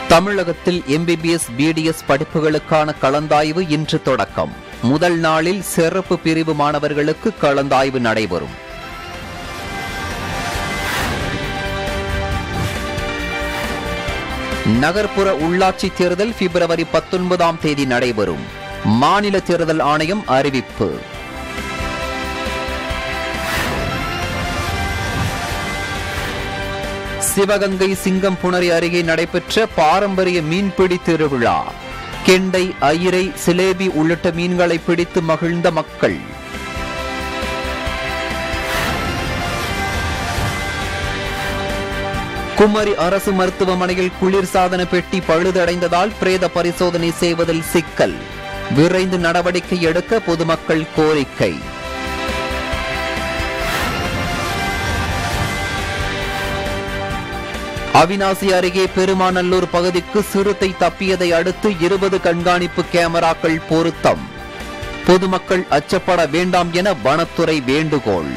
தமிழகத்தில் MBBS, BDS படிப்புகளுக்கான கலந்தாய்வு இன்று தொடக்கம். முதல் நாளில் சிறப்பு பிரிவு மாணவர்களுக்கு கலந்தாய்வு நடைபெறும். நகர்ப்புற உள்ளாட்சி தேர்தல் பிப்ரவரி 19ஆம் தேதி நடைபெறும். மாநில தேர்தல் ஆணையம் அறிவிப்பு. சிவகங்கை சிங்கம்புணரி அருகே நடைபெற்ற பாரம்பரிய மீன்பிடி திருவிழா. கெண்டை, ஐயிரை, சிலேபி உள்ளிட்ட மீன்களை பிடித்து மகிழ்ந்த மக்கள். குமரி அரசு மருத்துவமனையில் குளிர்சாதன பெட்டி பழுதடைந்ததால் பிரேத பரிசோதனை செய்வதில் சிக்கல். விரைந்து நடவடிக்கை எடுக்க பொதுமக்கள் கோரிக்கை. அவிநாசி அருகே பெருமாநல்லூர் பகுதிக்கு சிறுத்தை தப்பியதை அடுத்து 20 கண்காணிப்பு கேமராக்கள் பொருத்தம். பொதுமக்கள் அச்சப்பட வேண்டாம் என வனத்துறை வேண்டுகோள்.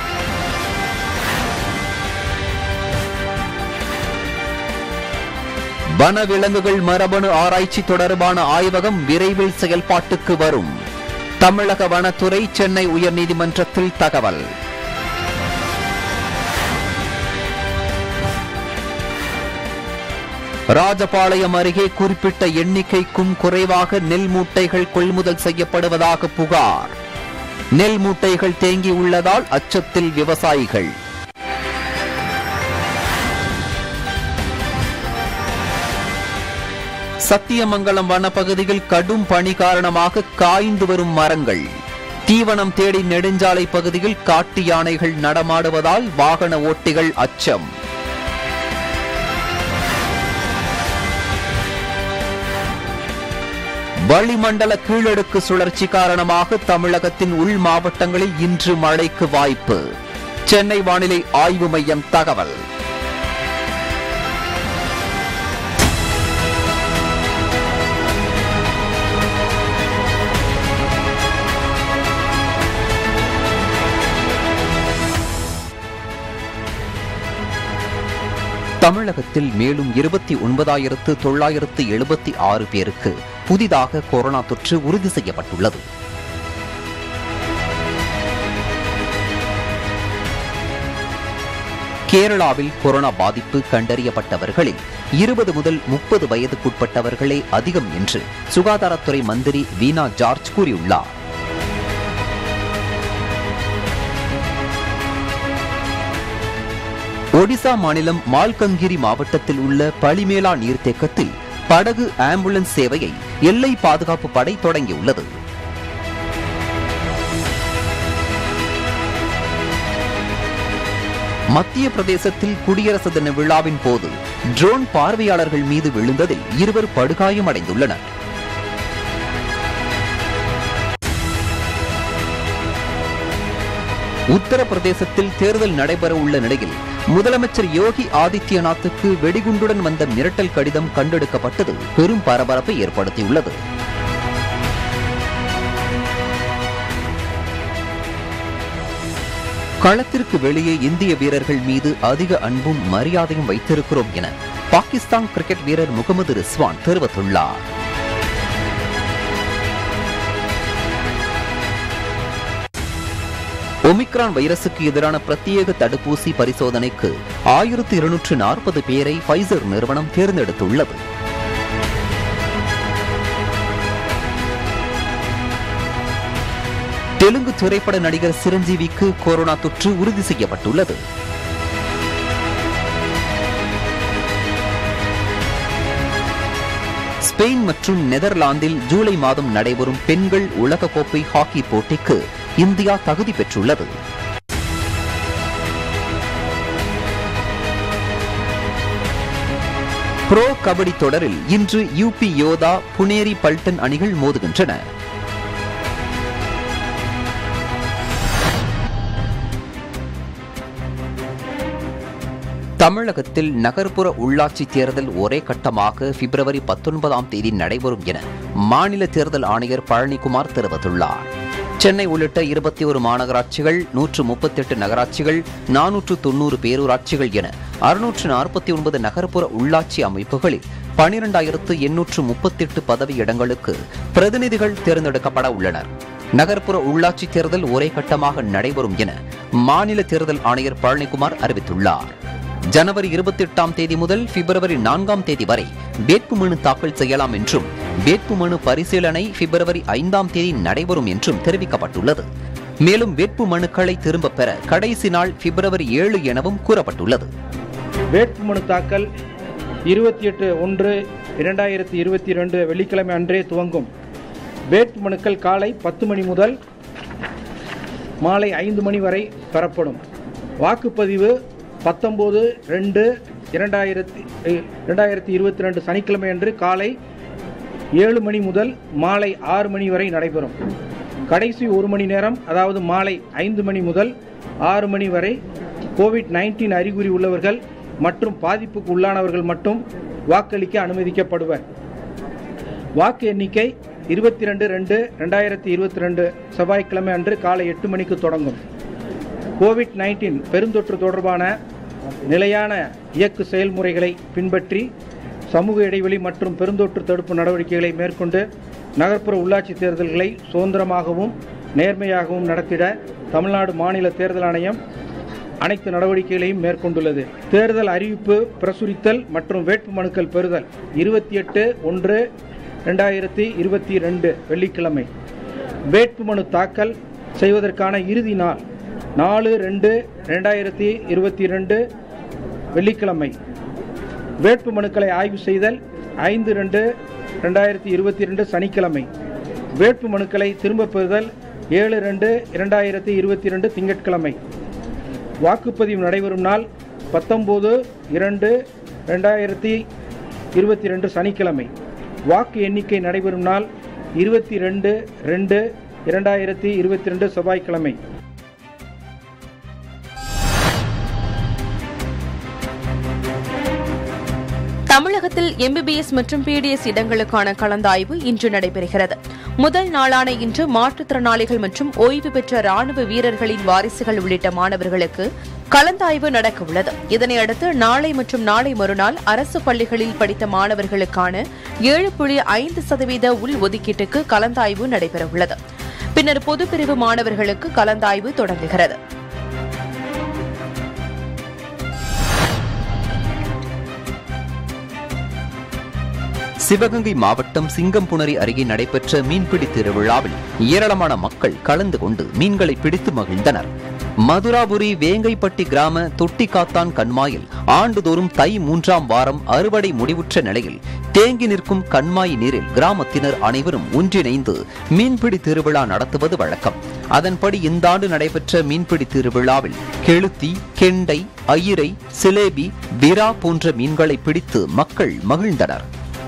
வனவிலங்குகள் மரபணு ஆராய்ச்சி தொடர்பான ஆய்வகம் விரைவில் செயல்பாட்டுக்கு வரும். தமிழக வனத்துறை சென்னை உயர்நீதிமன்றத்தில் தகவல். ராஜபாளையம் அருகே குறிப்பிட்ட எண்ணிக்கைக்கும் குறைவாக நெல் மூட்டைகள் கொள்முதல் செய்யப்படுவதாக புகார். நெல் மூட்டைகள் தேங்கியுள்ளதால் அச்சத்தில் விவசாயிகள். சத்தியமங்கலம் வனப்பகுதியில் கடும் பனி காரணமாக காய்ந்து வரும் மரங்கள். தீவனம் தேடி நெடுஞ்சாலை பகுதியில் காட்டு யானைகள் நடமாடுவதால் வாகன ஓட்டிகள் அச்சம். வளிமண்டல கீழடுக்கு சுழற்சி காரணமாக தமிழகத்தின் உள் மாவட்டங்களில் இன்று மழைக்கு வாய்ப்பு. சென்னை வானிலை ஆய்வு மையம் தகவல். தமிழகத்தில் மேலும் 29,976 பேருக்கு புதிதாக கொரோனா தொற்று உறுதி செய்யப்பட்டுள்ளது. கேரளாவில் கொரோனா பாதிப்பு கண்டறியப்பட்டவர்களில் 20 முதல் 30 வயதுக்குட்பட்டவர்களே அதிகம் என்று சுகாதாரத்துறை மந்திரி வீணா ஜார்ஜ் கூறியுள்ளார். ஒடிசா மாநிலம் மால்கங்கிரி மாவட்டத்தில் உள்ள பளிமேலா நீர்த்தேக்கத்தில் படகு ஆம்புலன்ஸ் சேவையை எல்லை பாதுகாப்பு படை தொடங்கியுள்ளது. மத்திய பிரதேசத்தில் குடியரசு தின விழாவின் போது ட்ரோன் பார்வையாளர்கள் மீது விழுந்ததில் 2 படுகாயமடைந்துள்ளனர். உத்தரப்பிரதேசத்தில் தேர்தல் நடைபெற உள்ள நிலையில் முதலமைச்சர் யோகி ஆதித்யநாத்துக்கு வெடிகுண்டுடன் வந்த மிரட்டல் கடிதம் கண்டெடுக்கப்பட்டது பெரும் பரபரப்பை ஏற்படுத்தியுள்ளது. களத்திற்கு வெளியே இந்திய வீரர்கள் மீது அதிக அன்பும் மரியாதையும் வைத்திருக்கிறோம் என பாகிஸ்தான் கிரிக்கெட் வீரர் முகமது ரிஸ்வான் தெரிவித்துள்ளார். ஒமிக்ரான் வைரசுக்கு எதிரான பிரத்யேக தடுப்பூசி பரிசோதனைக்கு 1240 பேரை ஃபைசர் நிறுவனம் தேர்ந்தெடுத்துள்ளது. தெலுங்கு திரைப்பட நடிகர் சிரஞ்சீவிக்கு கொரோனா தொற்று உறுதி செய்யப்பட்டுள்ளது. ஸ்பெயின் மற்றும் நெதர்லாந்தில் ஜூலை மாதம் நடைபெறும் பெண்கள் உலகக்கோப்பை ஹாக்கி போட்டிக்கு இந்தியா தகுதி பெற்றுள்ளது. புரோ கபடி தொடரில் இன்று யூபி யோதா, புனேரி பல்டன் அணிகள் மோதுகின்றன. தமிழகத்தில் நகர்ப்புற உள்ளாட்சி தேர்தல் ஒரே கட்டமாக பிப்ரவரி 19ஆம் தேதி நடைபெறும் என மாநில தேர்தல் ஆணையர் பழனிக்குமார் தெரிவித்துள்ளார். சென்னை உள்ளிட்ட 21 மாநகராட்சிகள், 138 நகராட்சிகள், 490 பேரூராட்சிகள் என 649 நகர்ப்புற உள்ளாட்சி அமைப்புகளில் 12,838 பதவியிடங்களுக்கு பிரதிநிதிகள் தேர்ந்தெடுக்கப்பட உள்ளனர். நகர்ப்புற உள்ளாட்சி தேர்தல் ஒரே கட்டமாக நடைபெறும் என மாநில தேர்தல் ஆணையர் பழனிக்குமார் அறிவித்துள்ளார். ஜனவரி 28ஆம் தேதி முதல் பிப்ரவரி 4ஆம் தேதி வரை வேட்புமனு தாக்கல் செய்யலாம் என்றும் வேட்புமனு பரிசீலனை பிப்ரவரி 5ஆம் தேதி நடைபெறும் என்றும் தெரிவிக்கப்பட்டுள்ளது. மேலும் வேட்புமனுக்களை திரும்பப் பெற கடைசி நாள் பிப்ரவரி 7 எனவும் கூறப்பட்டுள்ளது. வேட்புமனு தாக்கல் 28/1/2022 வெள்ளிக்கிழமை அன்றே துவங்கும். வேட்புமனுக்கள் காலை 10 மணி முதல் மாலை 5 மணி வரை பெறப்படும். வாக்குப்பதிவு 19/2/2022 சனிக்கிழமை அன்று காலை 7 மணி முதல் மாலை 6 மணி வரை நடைபெறும். கடைசி 1 மணி நேரம், அதாவது மாலை 5 மணி முதல் 6 மணி வரை கோவிட்-19 அறிகுறி உள்ளவர்கள் மற்றும் பாதிப்புக்கு உள்ளானவர்கள் மட்டும் வாக்களிக்க அனுமதிக்கப்படுவர். வாக்கு எண்ணிக்கை 22/2/2022 செவ்வாய்க்கிழமை அன்று காலை 8 மணிக்கு தொடங்கும். கோவிட்-19 பெருந்தொற்று தொடர்பான நிலையான இயக்கு செயல்முறைகளை பின்பற்றி சமூக இடைவெளி மற்றும் பெருந்தொற்று தடுப்பு நடவடிக்கைகளை மேற்கொண்டு நகர்ப்புற உள்ளாட்சி தேர்தல்களை சுதந்திரமாகவும் நேர்மையாகவும் நடத்திட தமிழ்நாடு மாநில தேர்தல் ஆணையம் அனைத்து நடவடிக்கைகளையும் மேற்கொண்டுள்ளது. தேர்தல் அறிவிப்பு பிரசுரித்தல் மற்றும் வேட்புமனுக்கள் பெறுதல் 28/1/2022 வெள்ளிக்கிழமை. வேட்புமனு தாக்கல் செய்வதற்கான இறுதி நாள் 4/2/2022 வெள்ளிக்கிழமை. வேட்புமனுக்களை ஆய்வு செய்தல் 5/2/2022 சனிக்கிழமை. வேட்புமனுக்களை திரும்பப் பெறுதல் 7/2/2022 திங்கட்கிழமை. வாக்குப்பதிவு நடைபெறும் நாள் 19/2/2022 சனிக்கிழமை. வாக்கு எண்ணிக்கை நடைபெறும் நாள் 22/2/2022 செவ்வாய்க்கிழமை. தமிழகத்தில் MBBS மற்றும் PDS இடங்களுக்கான கலந்தாய்வு இன்று நடைபெறுகிறது. முதல் நாளான இன்று மாற்றுத்திறனாளிகள் மற்றும் ஓய்வு பெற்ற ராணுவ வீரர்களின் வாரிசுகள் உள்ளிட்ட மாணவர்களுக்கு கலந்தாய்வு நடக்க உள்ளது. இதனையடுத்து நாளை மற்றும் நாளை மறுநாள் அரசு பள்ளிகளில் படித்த மாணவர்களுக்கான 7.5% உள் ஒதுக்கீட்டுக்கு கலந்தாய்வு நடைபெறவுள்ளது. பின்னர் பொதுப்பிரிவு மாணவர்களுக்கு கலந்தாய்வு தொடங்குகிறது. சிவகங்கை மாவட்டம் சிங்கம்புணரி அருகே நடைபெற்ற மீன்பிடி திருவிழாவில் ஏராளமான மக்கள் கலந்து கொண்டு மீன்களை பிடித்து மகிழ்ந்தனர். மதுராபுரி வேங்கைப்பட்டி கிராம தொட்டிக்காத்தான் கண்மாயில் ஆண்டுதோறும் தை 3ஆம் வாரம் அறுவடை முடிவுற்ற நிலையில் தேங்கி நிற்கும் கண்மாய் நீரில் கிராமத்தினர் அனைவரும் ஒன்றிணைந்து மீன்பிடி திருவிழா நடத்துவது வழக்கம். அதன்படி இந்த ஆண்டு நடைபெற்ற மீன்பிடி திருவிழாவில் கெளுத்தி, கெண்டை, அயிரை, சிலேபி, விரா போன்ற மீன்களை பிடித்து மக்கள் மகிழ்ந்தனர்.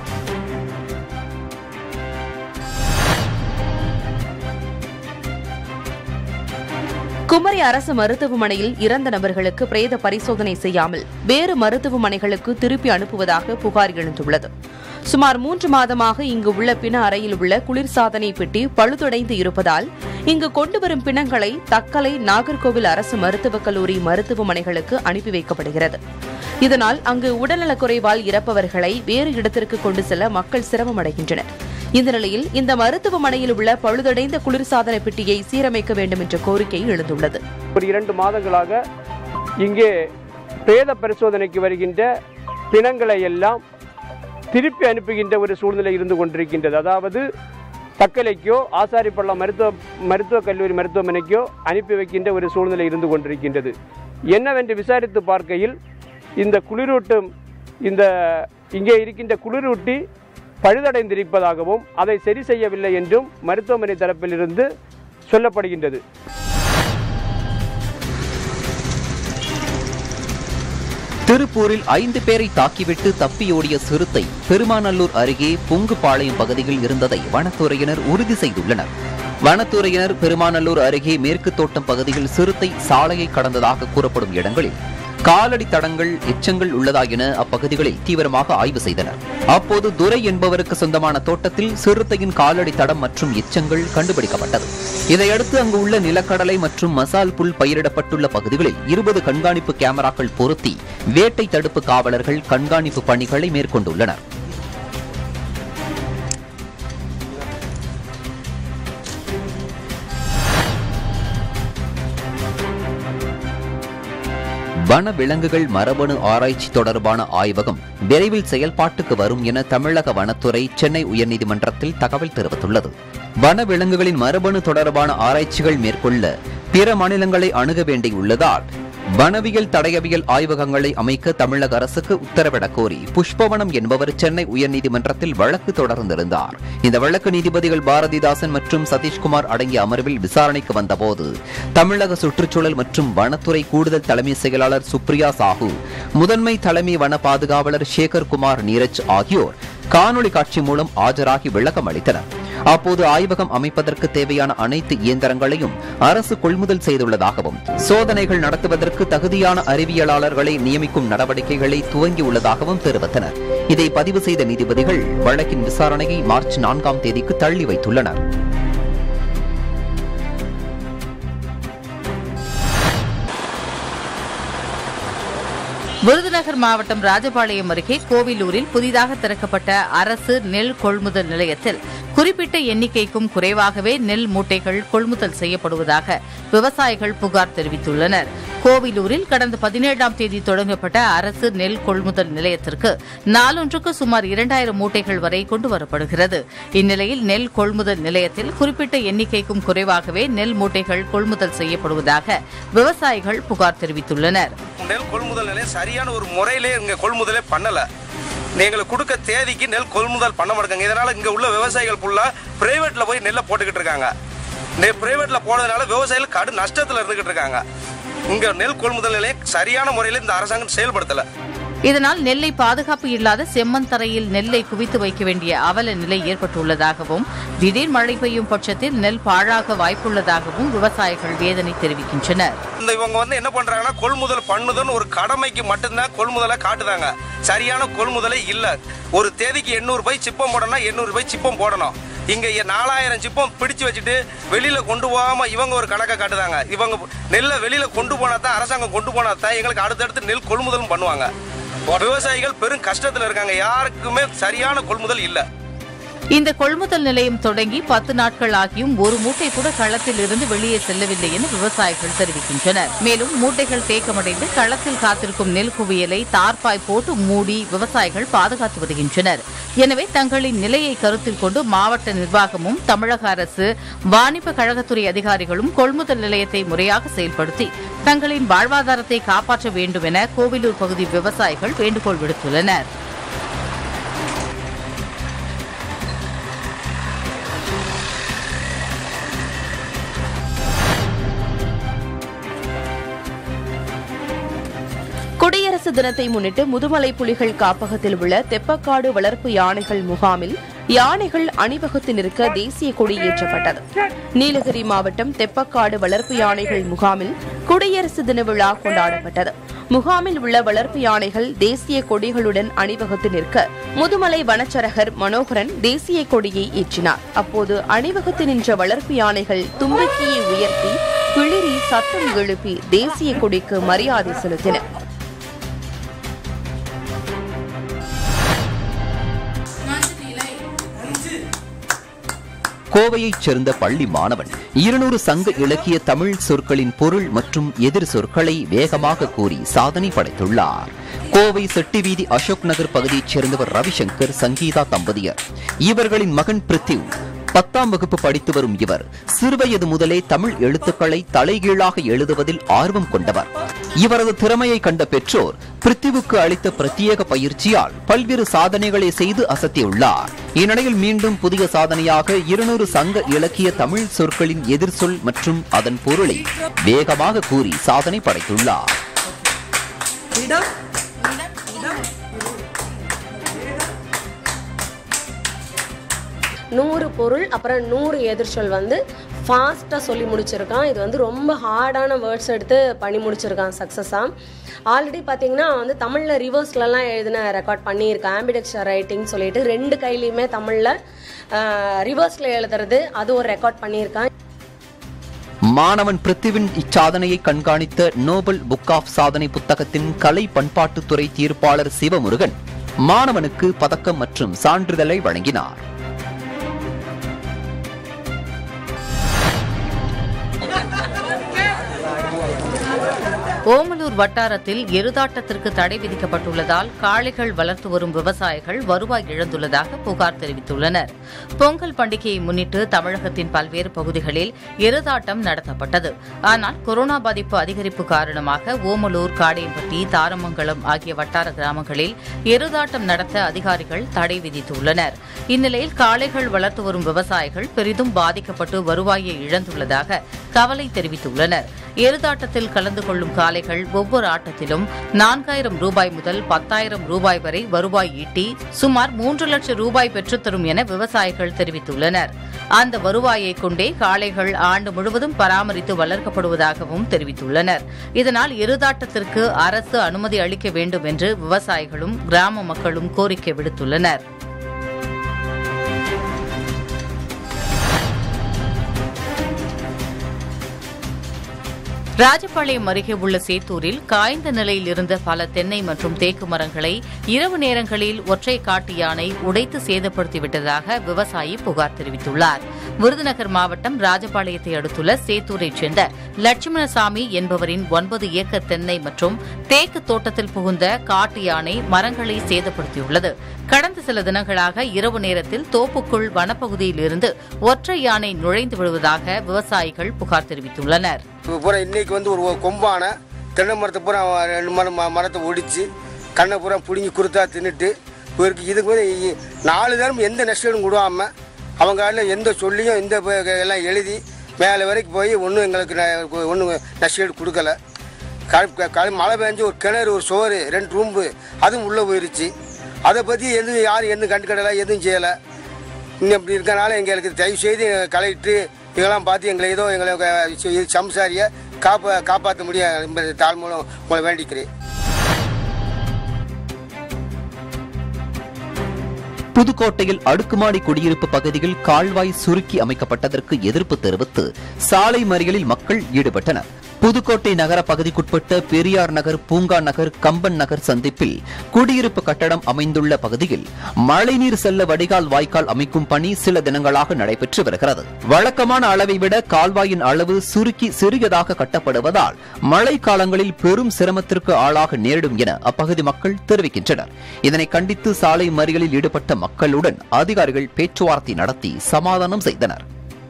குமரி அரசு மருத்துவமனையில் இறந்த நபர்களுக்கு பிரேத பரிசோதனை செய்யாமல் வேறு மருத்துவமனைகளுக்கு திருப்பி அனுப்புவதாக புகார் எழுந்துள்ளது. சுமார் 3 மாதமாக இங்கு உள்ள பிண அறையில் உள்ள குளிர்சாதனை பெட்டி பழுதடைந்து இருப்பதால் இங்கு கொண்டுவரும் பிணங்களை தக்கலை, நாகர்கோவில் அரசு மருத்துவக் கல்லூரி மருத்துவமனைகளுக்கு அனுப்பி வைக்கப்படுகிறது. இதனால் அங்கு உடல்நலக்குறைவால் இறப்பவர்களை வேறு இடத்திற்கு கொண்டு செல்ல மக்கள் சிரமமடைகின்றனர். இந்த நிலையில் இந்த மருத்துவமனையில் உள்ள பழுதடைந்த குளிர்சாதன பெட்டியை சீரமைக்க வேண்டும் என்ற கோரிக்கை எழுந்துள்ளது. ஒரு 2 மாதங்களாக இங்கே பிரேத பரிசோதனைக்கு வருகின்ற பிணங்களை எல்லாம் திருப்பி அனுப்புகின்ற ஒரு சூழ்நிலை இருந்து கொண்டிருக்கின்றது. அதாவது தக்கலைக்கோ ஆசாரிப்பள்ளம் மருத்துவக் கல்லூரி மருத்துவமனைக்கோ அனுப்பி வைக்கின்ற ஒரு சூழ்நிலை இருந்து கொண்டிருக்கின்றது. என்னவென்று விசாரித்து பார்க்கையில் இந்த குளிரூட்டும் இங்கே இருக்கின்ற குளிரூட்டி பழுதடைந்திருப்பதாகவும் அதை சரி செய்யவில்லை என்றும் மருத்துவமனை தரப்பிலிருந்து சொல்லப்படுகின்றது. திருப்பூரில் 5 பேரை தாக்கிவிட்டு தப்பியோடிய சிறுத்தை பெருமாநல்லூர் அருகே பொங்குபாளையம் பகுதியில் இருந்ததை வனத்துறையினர் உறுதி செய்துள்ளனர். வனத்துறையினர் பெருமாநல்லூர் அருகே மேற்கு தோட்டம் பகுதியில் சிறுத்தை சாலையை கடந்ததாக கூறப்படும் இடங்களில் காலடி தடங்கள், எச்சங்கள் உள்ளதா என அப்பகுதிகளில் தீவிரமாக ஆய்வு செய்தனர். அப்போது துரை என்பவருக்கு சொந்தமான தோட்டத்தில் சிறுத்தையின் காலடி தடம் மற்றும் எச்சங்கள் கண்டுபிடிக்கப்பட்டது. இதையடுத்து அங்கு உள்ள நிலக்கடலை மற்றும் மசால் புல் பயிரிடப்பட்டுள்ள பகுதிகளில் 20 கண்காணிப்பு கேமராக்கள் பொருத்தி வேட்டை தடுப்பு காவலர்கள் கண்காணிப்பு பணிகளை மேற்கொண்டுள்ளனர். வன விலங்குகள் மரபணு ஆராய்ச்சி தொடர்பான ஆய்வகம் விரைவில் செயல்பாட்டுக்கு வரும் என தமிழக வனத்துறை சென்னை உயர்நீதிமன்றத்தில் தகவல் தெரிவித்துள்ளது. வன விலங்குகளின் மரபணு தொடர்பான ஆராய்ச்சிகள் மேற்கொள்ள பிற மாநிலங்களை அணுக வேண்டியுள்ளதால் வனவியல் தடயவியல் ஆய்வகங்களை அமைக்க தமிழக அரசுக்கு உத்தரவிடக் கோரி புஷ்பவனம் என்பவர் சென்னை உயர்நீதிமன்றத்தில் வழக்கு தொடர்ந்திருந்தார். இந்த வழக்கு நீதிபதிகள் பாரதிதாசன் மற்றும் சதீஷ்குமார் அடங்கிய அமர்வில் விசாரணைக்கு வந்தபோது தமிழக சுற்றுச்சூழல் மற்றும் வனத்துறை கூடுதல் தலைமை செயலாளர் சுப்ரியா சாஹூ, முதன்மை தலைமை வன பாதுகாவலர் சேகர் குமார் நீரஜ் ஆகியோர் காணொலி காட்சி மூலம் ஆஜராகி விளக்கம் அளித்தனர். அப்போது ஆய்வகம் அமைப்பதற்கு தேவையான அனைத்து இயந்திரங்களையும் அரசு கொள்முதல் செய்துள்ளதாகவும் சோதனைகள் நடத்துவதற்கு தகுதியான அறிவியலாளர்களை நியமிக்கும் நடவடிக்கைகளை துவங்கியுள்ளதாகவும் தெரிவித்தனர். இதை பதிவு செய்த நீதிபதிகள் வழக்கின் விசாரணையை மார்ச் 4ஆம் தேதிக்கு தள்ளி வைத்துள்ளனர். விருதுநகர் மாவட்டம் ராஜபாளையம் அருகே கோவிலூரில் புதிதாக திறக்கப்பட்ட அரசு நெல் கொள்முதல் நிலையத்தில் குறிப்பிட்ட எண்ணிக்கைக்கும் குறைவாகவே நெல் மூட்டைகள் கொள்முதல் செய்யப்படுவதாக விவசாயிகள் புகார் தெரிவித்துள்ளனர். கோவிலூரில் கடந்த 17ஆம் தேதி தொடங்கப்பட்ட அரசு நெல் கொள்முதல் நிலையத்திற்கு நாளொன்றுக்கு சுமார் 2000 மூட்டைகள் வரை கொண்டுவரப்படுகிறது. இந்நிலையில் நெல் கொள்முதல் நிலையத்தில் குறிப்பிட்ட எண்ணிக்கைக்கும் குறைவாகவே நெல் மூட்டைகள் கொள்முதல் செய்யப்படுவதாக விவசாயிகள் புகார் தெரிவித்துள்ளனர். நெல் கொள்முதல் நிலையம் சரியான ஒரு முறையிலே இங்க கொள்முதலே பண்ணல. எங்களுக்கு கொடுக்க தேதிக்கு நெல் கொள்முதல் பண்ண மாட்டாங்க. இதனால இங்க உள்ள விவசாயிகள் ஃபுல்லா பிரைவேட்ல போய் நெல்லை போட்டுக்கிட்டு இருக்காங்க. பிரைவேட்ல போனதுனால விவசாயிகள் கடும் நஷ்டத்துல இருந்துகிட்டு இருக்காங்க. இங்க நெல் கொள்முதல் நிலையம் சரியான முறையில் இந்த அரசாங்கம் செயல்படுத்தல. இதனால் நெல்லை பாதுகாப்பு இல்லாத செம்மண் தரையில் நெல்லை குவித்து வைக்க வேண்டிய அவல நிலை ஏற்பட்டுள்ளதாகவும் திடீர் மழை பெய்யும் பட்சத்தில் நெல் பாழாக வாய்ப்புள்ளதாகவும் விவசாயிகள் வேதனை தெரிவிக்கின்றனர். இவங்க என்ன பண்றாங்கன்னா கொள்முதல் பண்ணுதுன்னு ஒரு கடமைக்கு மட்டும்தான் கொள்முதலை காட்டுதாங்க. சரியான கொள்முதலே இல்ல. ஒரு தேதிக்கு 800 ரூபாய் சிப்பம் போடணும், 800 ரூபாய் சிப்பம் போடணும். இங்க 4000 சிப்பம் பிடிச்சு வச்சுட்டு வெளியில கொண்டு போகாம இவங்க ஒரு கணக்கை காட்டுதாங்க. இவங்க நெல்லை வெளியில கொண்டு போனா தான், அரசாங்கம் கொண்டு போனா தான் எங்களுக்கு அடுத்தடுத்து நெல் கொள்முதலும் பண்ணுவாங்க. விவசாயிகள் பெரும் கஷ்டத்துல இருக்காங்க. யாருக்குமே சரியான கொள்முதல் இல்ல. இந்த கொள்முதல் நிலையம் தொடங்கி 10 நாட்கள் ஆகியும் ஒரு மூட்டை கூட களத்தில் இருந்து வெளியே செல்லவில்லை என விவசாயிகள் தெரிவிக்கின்றனர். மேலும் மூட்டைகள் தேக்கமடைந்து களத்தில் காத்திருக்கும் நெல் குவியலை தார்பாய் போட்டு மூடி விவசாயிகள் பாதுகாத்து வருகின்றனர். எனவே தங்களின் நிலையை கருத்தில் கொண்டு மாவட்ட நிர்வாகமும் தமிழக அரசு வாணிப கழகத்துறை அதிகாரிகளும் கொள்முதல் நிலையத்தை முறையாக செயல்படுத்தி தங்களின் வாழ்வாதாரத்தை காப்பாற்ற வேண்டும் என கோவிலூர் பகுதி விவசாயிகள் வேண்டுகோள் விடுத்துள்ளனர். குடியரசு தினத்தை முன்னிட்டு முதுமலை புலிகள் காப்பகத்தில் உள்ள தெப்பக்காடு வளர்ப்பு யானைகள் முகாமில் யானைகள் அணிவகுத்து நிற்க தேசிய கொடி ஏற்றப்பட்டது. நீலகிரி மாவட்டம் தெப்பக்காடு வளர்ப்பு யானைகள் முகாமில் குடியரசு தின விழா கொண்டாடப்பட்டது. முகாமில் உள்ள வளர்ப்பு யானைகள் தேசிய கொடிகளுடன் அணிவகுத்து நிற்க முதுமலை வனச்சரகர் மனோகரன் தேசிய கொடியை ஏற்றினார். அப்போது அணிவகுத்து நின்ற வளர்ப்பு யானைகள் தும்பிக்கையை உயர்த்தி பிளிரி சத்தம் எழுப்பி தேசிய கொடிக்கு மரியாதை செலுத்தின. கோவையைச் சேர்ந்த பள்ளி மாணவன் 200 சங்க இலக்கிய தமிழ் சொற்களின் பொருள் மற்றும் எதிர் சொற்களை வேகமாக கூறி சாதனை படைத்துள்ளார். கோவை செட்டிவீதி அசோக் நகர் பகுதியைச் சேர்ந்தவர் ரவிசங்கர் சங்கீதா தம்பதியர். இவர்களின் மகன் பிரித்திவ் 10ஆம் வகுப்பு படித்து வரும் இவர் சிறுவயது முதலே தமிழ் எழுத்துக்களை தலைகீழாக எழுதுவதில் ஆர்வம் கொண்டவர். இவரது திறமையை கண்ட பெற்றோர் பிரித்திவுக்கு அளித்த பிரத்யேக பயிற்சியால் பல்வேறு சாதனைகளை செய்து அசத்தியுள்ளார். இந்நிலையில் மீண்டும் புதிய சாதனையாக 200 சங்க இலக்கிய தமிழ் சொற்களின் எதிர்சொல் மற்றும் அதன் பொருளை வேகமாக கூறி சாதனை படைத்துள்ளார். 100 பொருள் அப்புறம் 100 எதிர்ச்சொல் ஃபாஸ்ட்டாக சொல்லி முடிச்சிருக்கான். இது ரொம்ப ஹார்டான வேர்ட்ஸ் எடுத்து பண்ணி முடிச்சிருக்கான் சக்ஸஸாக. ஆல்ரெடி பார்த்தீங்கன்னா தமிழில் ரிவர்ஸ்லலாம் எழுதின ரெக்கார்ட் பண்ணியிருக்கான். ஆம்பிடெக்ஸ்டர் ரைட்டிங் சொல்லிட்டு 2 கையிலையுமே தமிழில் ரிவர்ஸில் எழுதுறது அது ஒரு ரெக்கார்ட் பண்ணியிருக்கான். மாணவன் பிரித்திவின் இச்சாதனையை கண்காணித்த நோபல் புக் ஆஃப் சாதனை புத்தகத்தின் கலை பண்பாட்டுத்துறை தீர்ப்பாளர் சிவமுருகன் மாணவனுக்கு பதக்கம் மற்றும் சான்றிதழை வழங்கினார். ஓமலூர் வட்டாரத்தில் எருதாட்டத்திற்கு தடை விதிக்கப்பட்டுள்ளதால் காளைகள் வளர்த்து வரும் விவசாயிகள் வருவாய் இழந்துள்ளதாக புகார் தெரிவித்துள்ளனர். பொங்கல் பண்டிகையை முன்னிட்டு தமிழகத்தின் பல்வேறு பகுதிகளில் எருதாட்டம் நடத்தப்பட்டது. ஆனால் கொரோனா பாதிப்பு அதிகரிப்பு காரணமாக ஓமலூர், காடையம்பட்டி, தாரமங்கலம் ஆகிய வட்டார கிராமங்களில் எருதாட்டம் நடத்த அதிகாரிகள் தடை விதித்துள்ளனர். இந்நிலையில் காளைகள் வளர்த்து வரும் விவசாயிகள் பெரிதும் பாதிக்கப்பட்டு வருவாயை இழந்துள்ளதாக கவலை தெரிவித்துள்ளனர். எருதாட்டத்தில் கலந்து கொள்ளும் காளைகள் ஒவ்வொரு ஆட்டத்திலும் 4000 ரூபாய் முதல் 10,000 ரூபாய் வரை வருவாய் ஈட்டி சுமார் 3 லட்சம் ரூபாய் பெற்றுத்தரும் என விவசாயிகள் தெரிவித்துள்ளனர். அந்த வருவாயை கொண்டே காளைகள் ஆண்டு முழுவதும் பராமரித்து வளர்க்கப்படுவதாகவும் தெரிவித்துள்ளனர். இதனால் எருதாட்டத்திற்கு அரசு அனுமதி அளிக்க வேண்டும் என்று விவசாயிகளும் கிராம மக்களும் கோரிக்கை விடுத்துள்ளனர். ராஜபாளையம் அருகே உள்ள சேத்தூரில் காய்ந்த நிலையில் இருந்த பல தென்னை மற்றும் தேக்கு மரங்களை இரவு நேரங்களில் ஒற்றை காட்டு யானை உடைத்து சேதப்படுத்திவிட்டதாக விவசாயி புகார் தெரிவித்துள்ளார். விருதுநகர் மாவட்டம் ராஜபாளையத்தை அடுத்துள்ள சேத்தூரைச் சேர்ந்த லட்சுமணசாமி என்பவரின் 9 ஏக்கர் தென்னை மற்றும் தேக்கு தோட்டத்தில் புகுந்த காட்டு யானை மரங்களை சேதப்படுத்தியுள்ளது. கடந்த சில தினங்களாக இரவு நேரத்தில் தோப்புக்குள் வனப்பகுதியில் இருந்து ஒற்றை யானை நுழைந்து விடுவதாக விவசாயிகள் புகார் தெரிவித்துள்ளனர். இன்னைக்கு ஒரு கொம்பான தென்னை மரத்தை பூரா 2 மரத்தை ஒடிச்சு கண்ணை பூரா பிடுங்கி குறுத்தா தின்னுட்டு இதுக்கு 4 தரம் எந்த நஷ்டம் கொடுக்காம அவங்க எந்த சொல்லியும் எந்த எல்லாம் எழுதி மேலே வரைக்கும் போய் ஒன்றும் எங்களுக்கு ஒன்றும் நஷ்டம் கொடுக்கல. மழை பெஞ்சு ஒரு கிணறு, ஒரு சோறு, 2 ரூம்பு அதுவும் உள்ளே போயிருச்சு. அதை பற்றி எதுவும் யாரும் எதுவும் கண்டுக்கடலை, எதுவும் செய்யலை. இன்னும் இப்படி இருக்கனால எங்களுக்கு தயவு செய்து கலெக்டரு இதெல்லாம் பார்த்து எங்களை ஏதோ எங்களை சம்சாரியை காப்பாற்ற முடியும் என்பதை தாழ்மூலம் உங்களை வேண்டிக்கிறேன். புதுக்கோட்டையில் அடுக்குமாடி குடியிருப்பு பகுதியில் கால்வாய் சுருக்கி அமைக்கப்பட்டதற்கு எதிர்ப்பு தெரிவித்து சாலை மறியலில் மக்கள் ஈடுபட்டனர். புதுக்கோட்டை நகர பகுதிக்குட்பட்ட பெரியார் நகர், பூங்கா நகர், கம்பன் நகர் சந்திப்பில் குடியிருப்பு கட்டடம் அமைந்துள்ள பகுதியில் மழைநீர் செல்ல வடிகால் வாய்க்கால் அமைக்கும் பணி சில தினங்களாக நடைபெற்று வருகிறது. வழக்கமான அளவை விட கால்வாயின் அளவு சுருக்கி சிறியதாக கட்டப்படுவதால் மழை காலங்களில் பெரும் சிரமத்திற்கு ஆளாக நேரிடும் என அப்பகுதி மக்கள் தெரிவிக்கின்றனர். இதனை கண்டித்து சாலை மறியலில் ஈடுபட்ட மக்களுடன் அதிகாரிகள் பேச்சுவார்த்தை நடத்தி சமாதானம் செய்தனர்.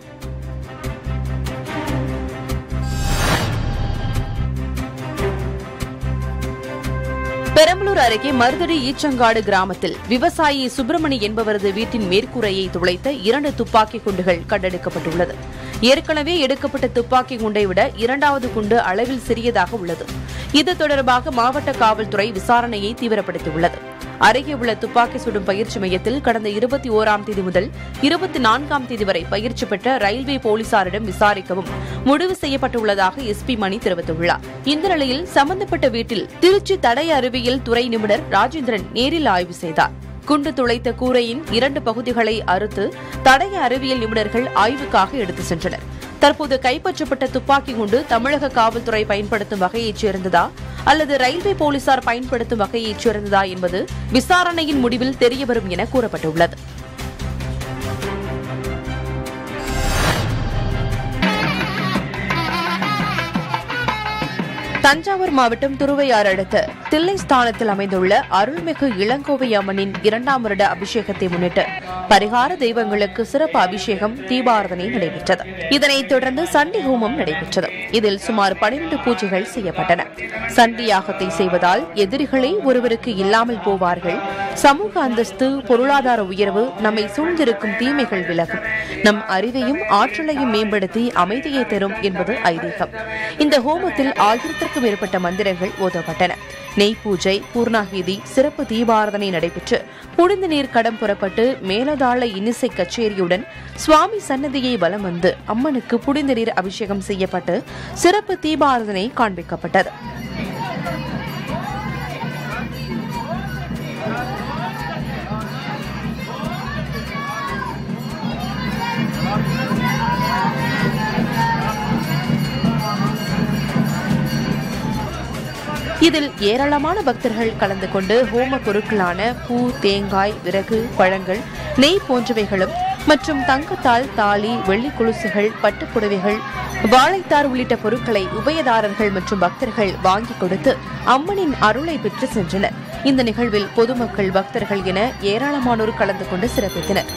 பெரம்பலூர் அருகே மருதடி ஈச்சங்காடு கிராமத்தில் விவசாயி சுப்பிரமணி என்பவரது வீட்டின் மேற்கூரையை துளைத்த 2 துப்பாக்கி குண்டுகள் கண்டெடுக்கப்பட்டுள்ளது. ஏற்கனவே எடுக்கப்பட்ட துப்பாக்கி குண்டை விட 2வது குண்டு அளவில் சிறியதாக உள்ளது. இது தொடர்பாக மாவட்ட காவல்துறை விசாரணையை தீவிரப்படுத்தியுள்ளது. அருகே உள்ள துப்பாக்கி சுடும் பயிற்சி மையத்தில் கடந்த 21ஆம் தேதி முதல் 24ஆம் தேதி வரை பயிற்சி பெற்ற ரயில்வே போலீசாரிடம் விசாரிக்கவும் முடிவு செய்யப்பட்டுள்ளதாக எஸ்பி மணி தெரிவித்துள்ளார். இந்த நிலையில் சம்பந்தப்பட்ட வீட்டில் திருச்சி தடய அறிவியல் துறை நிபுணர் ராஜேந்திரன் நேரில் ஆய்வு செய்தார். குண்டு துளைத்த கூரையின் 2 பகுதிகளை அறுத்து தடய அறிவியல் நிபுணர்கள் ஆய்வுக்காக எடுத்துச் சென்றனர். தற்போது கைப்பற்றப்பட்ட துப்பாக்கி குண்டு தமிழக காவல்துறை பயன்படுத்தும் வகையைச் சேர்ந்ததா அல்லது ரயில்வே போலீசார் பயன்படுத்தும் வகையைச் சேர்ந்ததா என்பது விசாரணையின் முடிவில் தெரியவரும் என கூறப்பட்டுள்ளது. தஞ்சாவூர் மாவட்டம் துருவையாறு அடுத்த தில்லைஸ்தானத்தில் அமைந்துள்ள அருள்மிகு இளங்கோவை அம்மனின் 2ஆம் வருட அபிஷேகத்தை முன்னிட்டு பரிகார தெய்வங்களுக்கு சிறப்பு அபிஷேகம், தீபாராதனை நடைபெற்றது. இதனைத் தொடர்ந்து சண்டி ஹோமம் நடைபெற்றது. இதில் சுமார் 12 பூஜைகள் செய்யப்பட்டன. சண்டி யாகத்தை செய்வதால் எதிரிகளே ஒருவருக்கு இல்லாமல் போவார்கள், சமூக அந்தஸ்து, பொருளாதார உயர்வு, நம்மை சூழ்ந்திருக்கும் தீமைகள் விலகும், நம் அறிவையும் ஆற்றலையும் மேம்படுத்தி அமைதியை தரும் என்பது ஐதீகம். இந்த ஹோமத்தில் 1000க்கும் மேற்பட்ட மந்திரங்கள் ஓதப்பட்டன. நெய் பூஜை, பூர்ணாகிதி, சிறப்பு தீபாராதனை நடைபெற்று புனித நீர் கடம் புறப்பட்டு மேலதாள இன்னிசை கச்சேரியுடன் சுவாமி சன்னதியை வலம் வந்து அம்மனுக்கு புனித நீர் அபிஷேகம் செய்யப்பட்டு சிறப்பு தீபாராதனை காண்பிக்கப்பட்டது. இதில் ஏராளமான பக்தர்கள் கலந்து கொண்டு ஹோம பொருட்களான பூ, தேங்காய், விறகு, பழங்கள், நெய் போன்றவைகளும் மற்றும் தங்கத்தால் தாலி, வெள்ளி கொலுசுகள், பட்டுப்புடவைகள், வாழைத்தார் உள்ளிட்ட பொருட்களை உபயதாரர்கள் மற்றும் பக்தர்கள் வாங்கிக் கொடுத்து அம்மனின் அருளை பெற்று சென்றனர். இந்த நிகழ்வில் பொதுமக்கள், பக்தர்கள் என ஏராளமானோர் கலந்து கொண்டு சிறப்பித்தனர்.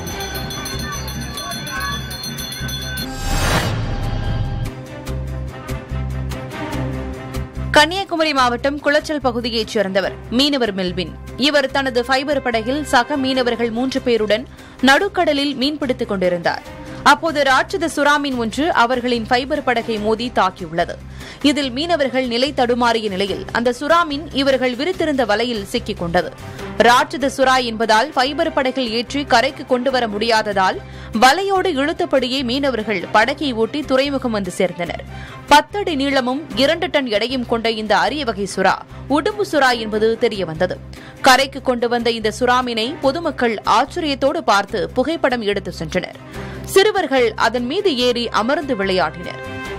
கன்னியாகுமரி மாவட்டம் குளச்சல் பகுதியைச் சேர்ந்தவர் மீனவர் மெல்வின். இவர் தனது ஃபைபர் படகில் சக மீனவர்கள் 3 பேருடன் நடுக்கடலில் மீன்பிடித்துக் கொண்டிருந்தார். அப்போது ராட்சத சுறாமீன் ஒன்று அவர்களின் ஃபைபர் படகை மோதி தாக்கியுள்ளது. இதில் மீனவர்கள் நிலை தடுமாறிய நிலையில் அந்த சுறாமீன் இவர்கள் விரித்திருந்த வலையில் சிக்கிக் கொண்டது. ராட்சத சுறா என்பதால் ஃபைபர் படகில் ஏற்றி கரைக்கு கொண்டுவர முடியாததால் வலையோடு இழுத்தபடியே மீனவர்கள் படகை ஓட்டி துறைமுகம் வந்து சேர்ந்தனர். 10 அடி நீளமும் 2 டன் எடையும் கொண்ட இந்த அரிய வகை சுறா உடும்பு சுறா என்பது தெரியவந்தது. கரைக்கு கொண்டு வந்த இந்த சுறாமீனை பொதுமக்கள் ஆச்சரியத்தோடு பார்த்து புகைப்படம் எடுத்து சென்றனர். சிறுவர்கள் அதன் மீது ஏறி அமர்ந்து விளையாடினர்.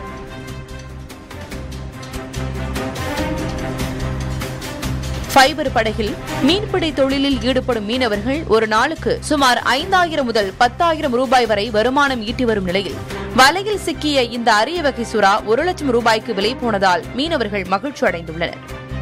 ஃபைபர் படகில் மீன்பிடி தொழிலில் ஈடுபடும் மீனவர்கள் ஒரு நாளுக்கு சுமார் 5000 முதல் 10,000 ரூபாய் வரை வருமானம் ஈட்டி வரும் நிலையில் வலையில் சிக்கிய இந்த அரிய வகை சுறா 1 லட்சம் ரூபாய்க்கு விலை போனதால் மீனவர்கள் மகிழ்ச்சி அடைந்துள்ளனர்.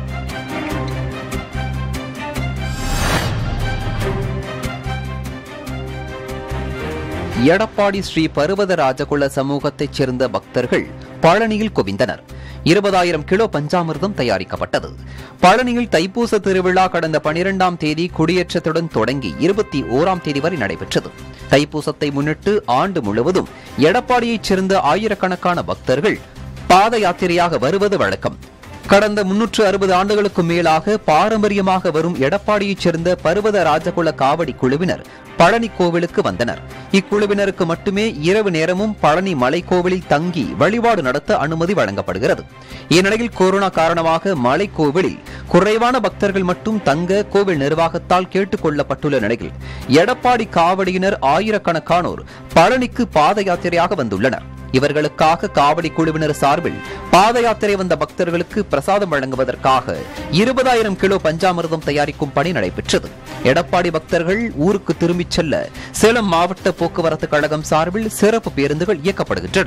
எடப்பாடி ஸ்ரீ பர்வதராஜகுல சமூகத்தைச் சேர்ந்த பக்தர்கள் பழனியில் குவிந்தனர். 20,000 கிலோ பஞ்சாமிர்தம் தயாரிக்கப்பட்டது. பழனியில் தைப்பூச திருவிழா கடந்த 12ஆம் தேதி கொடியேற்றத்துடன் தொடங்கி 21ஆம் தேதி வரை நடைபெற்றது. தைப்பூசத்தை முன்னிட்டு ஆண்டு முழுவதும் எடப்பாடியைச் சேர்ந்த ஆயிரக்கணக்கான பக்தர்கள் பாத யாத்திரையாக வருவது வழக்கம். கடந்த 360 ஆண்டுகளுக்கு மேலாக பாரம்பரியமாக வரும் எடப்பாடியைச் சேர்ந்த பர்வத ராஜகுல காவடி குழுவினர் பழனி கோவிலுக்கு வந்தனர். இக்குழுவினருக்கு மட்டுமே இரவு நேரமும் பழனி மலை கோவிலில் தங்கி வழிபாடு நடத்த அனுமதி வழங்கப்படுகிறது. இந்நிலையில் கொரோனா காரணமாக மலை கோவிலில் குறைவான பக்தர்கள் மட்டும் தங்க கோவில் நிர்வாகத்தால் கேட்டுக் கொள்ளப்பட்டுள்ள நிலையில் எடப்பாடி காவடியினர் ஆயிரக்கணக்கானோர் பழனிக்கு பாத யாத்திரையாக வந்துள்ளனர். இவர்களுக்காக காவடி குழுவினர் சார்பில் பாத யாத்திரை வந்த பக்தர்களுக்கு பிரசாதம் வழங்குவதற்காக 20,000 கிலோ பஞ்சாமிர்தம் தயாரிக்கும் பணி நடைபெற்றது. எடப்பாடி பக்தர்கள் ஊருக்கு திரும்பிச் செல்ல சேலம் மாவட்ட போக்குவரத்து கழகம் சார்பில் சிறப்பு பேருந்துகள் இயக்கப்படுகின்றன.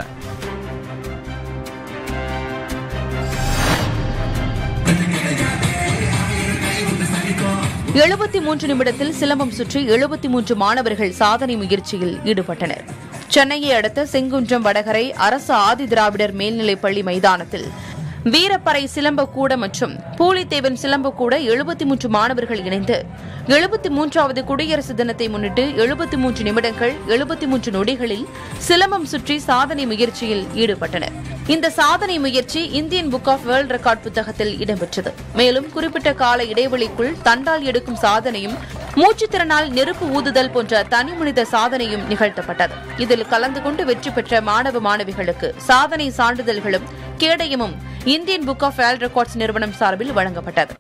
எழுபத்தி 3 நிமிடத்தில் சிலம்பம் சுற்றி 73 மாணவர்கள் சாதனை முயற்சியில் ஈடுபட்டனர். சென்னையை அடுத்த செங்குன்றம் வடகரை அரசு ஆதி திராவிடர் மேல்நிலைப்பள்ளி மைதானத்தில் வீரப்பறை சிலம்பக்கூட மற்றும் பூலித்தேவன் சிலம்பக்கூட 73 மாணவர்கள் இணைந்து 73வது குடியரசு தினத்தை முன்னிட்டு 73 நிமிடங்கள் 73 நொடிகளில் சிலம்பம் சுற்றி சாதனை முயற்சியில் ஈடுபட்டனர். இந்த சாதனை முயற்சி Indian book of world record புத்தகத்தில் இடம்பெற்றது. மேலும் குறிப்பிட்ட கால இடைவெளிக்குள் தண்டால் எடுக்கும் சாதனையும் மூச்சுத்திறனால் நெருப்பு ஊதுதல் போன்ற தனிமனித சாதனையும் நிகழ்த்தப்பட்டது. இதில் கலந்து கொண்டு வெற்றி பெற்ற மாணவ மாணவிகளுக்கு சாதனை சான்றிதழ்களும் கேடயமும் Indian book of world records நிறுவனம் சார்பில் வழங்கப்பட்டது.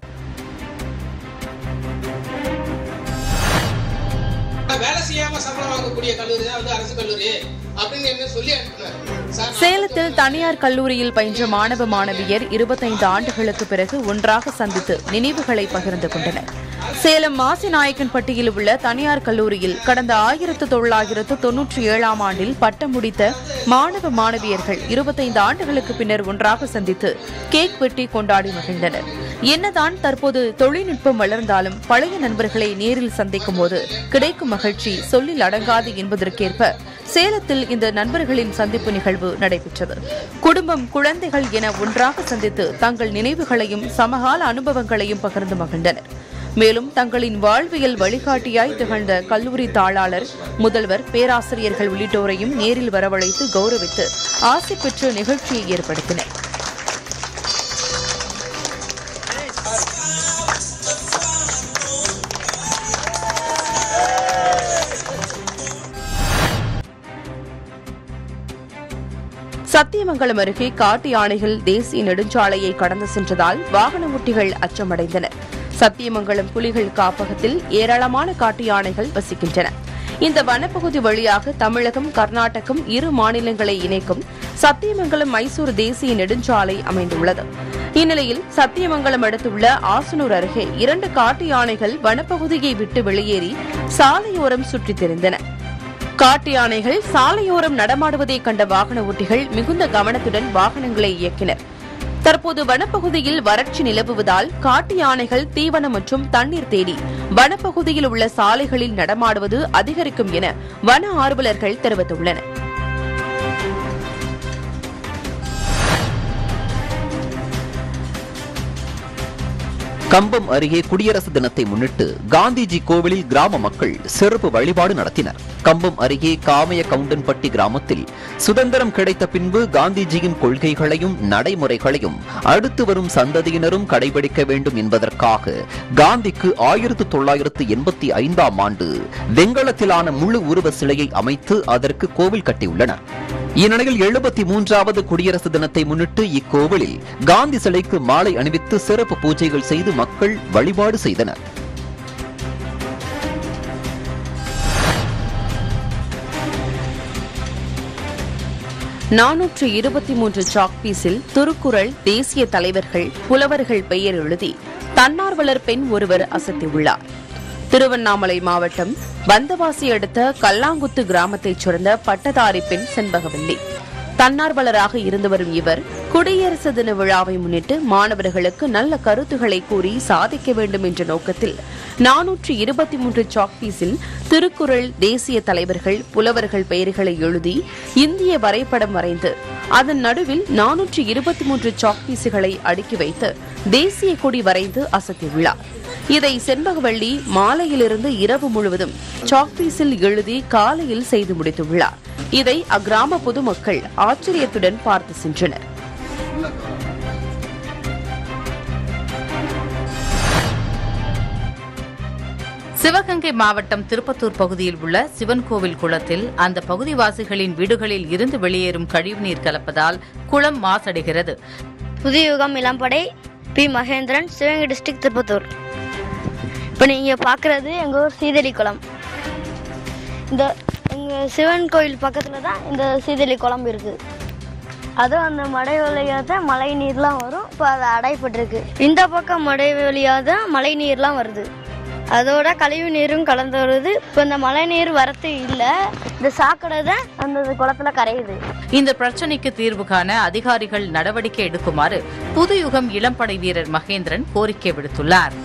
சேலத்தில் தனியார் கல்லூரியில் பயின்ற மாணவ மாணவியர் 25 ஆண்டுகளுக்கு பிறகு ஒன்றாக சந்தித்து நினைவுகளை பகிர்ந்து கொண்டனர். சேலம் மாசிநாயக்கன்பட்டியில் உள்ள தனியார் கல்லூரியில் கடந்த 1997ஆம் ஆண்டில் பட்டம் முடித்த மாணவ மாணவியர்கள் 25 ஆண்டுகளுக்கு பின்னர் ஒன்றாக சந்தித்து கேக் வெட்டி கொண்டாடி மகிழ்ந்தனர். என்னதான் தற்போது தொழில்நுட்பம் வளர்ந்தாலும் பழைய நண்பர்களை நேரில் சந்திக்கும் போது கிடைக்கும் மகிழ்ச்சி சொல்லில் அடங்காது என்பதற்கேற்ப சேலத்தில் இந்த நண்பர்களின் சந்திப்பு நிகழ்வு நடைபெற்றது. குடும்பம், குழந்தைகள் என ஒன்றாக சந்தித்து தங்கள் நினைவுகளையும் சமகால அனுபவங்களையும் பகிர்ந்து மகிழ்ந்தனர். மேலும் தங்களின் வாழ்வியல் வழிகாட்டியாய் திகழ்ந்த கல்லூரி தாளாளர், முதல்வர், பேராசிரியர்கள் உள்ளிட்டோரையும் நேரில் வரவழைத்து கௌரவித்து ஆசி பெற்று நிகழ்ச்சியை ஏற்படுத்தினர். சத்தியமங்கலம் அருகே காட்டு யானைகள் தேசிய நெடுஞ்சாலையை கடந்து சென்றதால் வாகன ஓட்டிகள் அச்சமடைந்தனர். சத்தியமங்கலம் புலிகள் காப்பகத்தில் ஏராளமான காட்டு யானைகள் வசிக்கின்றன. இந்த வனப்பகுதி வழியாக தமிழகம், கர்நாடகம் இரு மாநிலங்களை இணைக்கும் சத்தியமங்கலம் மைசூர் தேசிய நெடுஞ்சாலை அமைந்துள்ளது. இந்நிலையில் சத்தியமங்கலம் அடுத்துள்ள ஆசனூர் அருகே 2 காட்டு யானைகள் வனப்பகுதியை விட்டு வெளியேறி சாலையோரம் சுற்றித் திரிந்தன. காட்டு யானைகள் சாலையோரம் நடமாடுவதை கண்ட வாகன ஓட்டிகள் மிகுந்த கவனத்துடன் வாகனங்களை இயக்கினர். தற்போது வனப்பகுதியில் வறட்சி நிலவுவதால் காட்டு யானைகள் தீவனம் மற்றும் தண்ணீர் தேடி வனப்பகுதியில் உள்ள சாலைகளில் நடமாடுவது அதிகரிக்கும் என வன ஆர்வலர்கள் தெரிவித்துள்ளனர். கம்பம் அருகே குடியரசு தினத்தை முன்னிட்டு காந்திஜி கோவிலில் கிராம மக்கள் சிறப்பு வழிபாடு நடத்தினர். கம்பம் அருகே காமைய கவுண்டன்பட்டி கிராமத்தில் சுதந்திரம் கிடைத்த பின்பு காந்திஜியின் கொள்கைகளையும் நடைமுறைகளையும் அடுத்து வரும் சந்ததியினரும் கடைபிடிக்க வேண்டும் என்பதற்காக காந்திக்கு 1985ஆம் ஆண்டு வெண்கலத்திலான முழு உருவ சிலையை அமைத்து அதற்கு கோவில் கட்டியுள்ளனர். இந்நிலையில் 73வது குடியரசு தினத்தை முன்னிட்டு இக்கோவிலில் காந்தி சிலைக்கு மாலை அணிவித்து சிறப்பு பூஜைகள் செய்து மக்கள் வழிபாடு செய்தனர். சாக் பீஸில் திருக்குறள், தேசிய தலைவர்கள், புலவர்கள் பெயர் எழுதி தன்னார்வலர் பெண் ஒருவர் அசத்தியுள்ளார். திருவண்ணாமலை மாவட்டம் வந்தவாசி அடுத்த கல்லாங்குத்து கிராமத்தைச் சேர்ந்த பட்டதாரி பெண் செண்பகவல்லி. தன்னார்வலராக இருந்து வரும் இவர் குடியரசு தின விழாவை முன்னிட்டு மாணவர்களுக்கு நல்ல கருத்துக்களை கூறி சாதிக்க வேண்டும் என்ற நோக்கத்தில் 423 சாக் பீஸில் திருக்குறள், தேசிய தலைவர்கள், புலவர்கள் பெயர்களை எழுதி இந்திய வரைபடம் வரைந்து அதன் நடுவில் 423 சாக் பீஸுகளை அடுக்கி வைத்து தேசிய கொடி வரைந்து அசத்தியுள்ளார். இதை செண்பகவல்லி மாலையிலிருந்து இரவு முழுவதும் சாக் பீஸில் எழுதி காலையில் செய்து முடித்துள்ளார். இதை அக்கிராம பொதுமக்கள் ஆச்சரியத்துடன் பார்த்து சென்றனர். சிவகங்கை மாவட்டம் திருப்பத்தூர் பகுதியில் உள்ள சிவன் கோவில் குளத்தில் அந்த பகுதிவாசிகளின் வீடுகளில் இருந்து வெளியேறும் கழிவுநீர் கலப்பதால் குளம் மாசடைகிறது. புதிய யுகம் இளம்படை, பி. மகேந்திரன், சிவகங்கை டிஸ்ட்ரிக்ட், திருப்பத்தூர். இப்போ நீங்கள் பார்க்குறது எங்கள் ஊர் சீதளி குளம். இந்த எங்கள் சிவன் கோயில் பக்கத்தில் தான் இந்த சீதளி குளம் இருக்குது. அதுவும் அந்த மழை வழியாக மழை நீர்லாம் வரும். இப்போ அது அடைப்பட்டிருக்கு. இந்த பக்கம் மழை வழியாக மழை நீர்லாம் வருது. அதோட கழிவு நீரும் கலந்து வருது. இப்போ இந்த மழை நீர் வரத்து இல்லை, இந்த சாக்கடை தான் அந்த குளத்துல கரையுது. இந்த பிரச்சனைக்கு தீர்வு காண அதிகாரிகள் நடவடிக்கை எடுக்குமாறு புதுயுகம் இளம்படை வீரர் மகேந்திரன் கோரிக்கை விடுத்துள்ளார்.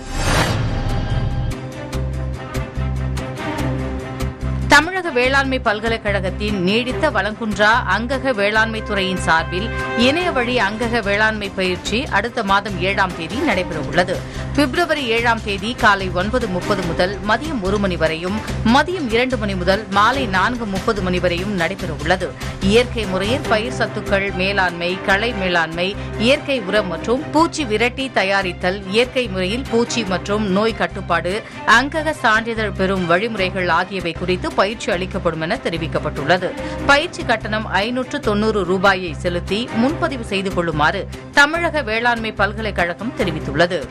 தமிழக வேளாண்மை பல்கலைக்கழகத்தின் நீடித்த வளங்குன்றா அங்கக வேளாண்மை துறையின் சார்பில் இணைய வழி அங்கக வேளாண்மை பயிற்சி அடுத்த மாதம் 7ஆம் தேதி நடைபெறவுள்ளது. பிப்ரவரி 7ஆம் தேதி காலை 9:30 முதல் மதியம் 1 மணி வரையும், மதியம் 2 மணி முதல் மாலை 4:30 மணி வரையும் நடைபெறவுள்ளது. இயற்கை முறையில் பயிர் சத்துக்கள் மேலாண்மை, களை மேலாண்மை, இயற்கை உரம் மற்றும் பூச்சி விரட்டி தயாரித்தல், இயற்கை முறையில் பூச்சி மற்றும் நோய் கட்டுப்பாடு, அங்கக சான்றிதழ் பெறும் வழிமுறைகள் ஆகியவை குறித்து பயிற்சி அளிக்கப்படும் என தெரிவிக்கப்பட்டுள்ளது. பயிற்சி கட்டணம் 590 ரூபாயை செலுத்தி முன்பதிவு செய்து கொள்ளுமாறு தமிழக வேளாண்மை பல்கலைக்கழகம் தெரிவித்துள்ளது.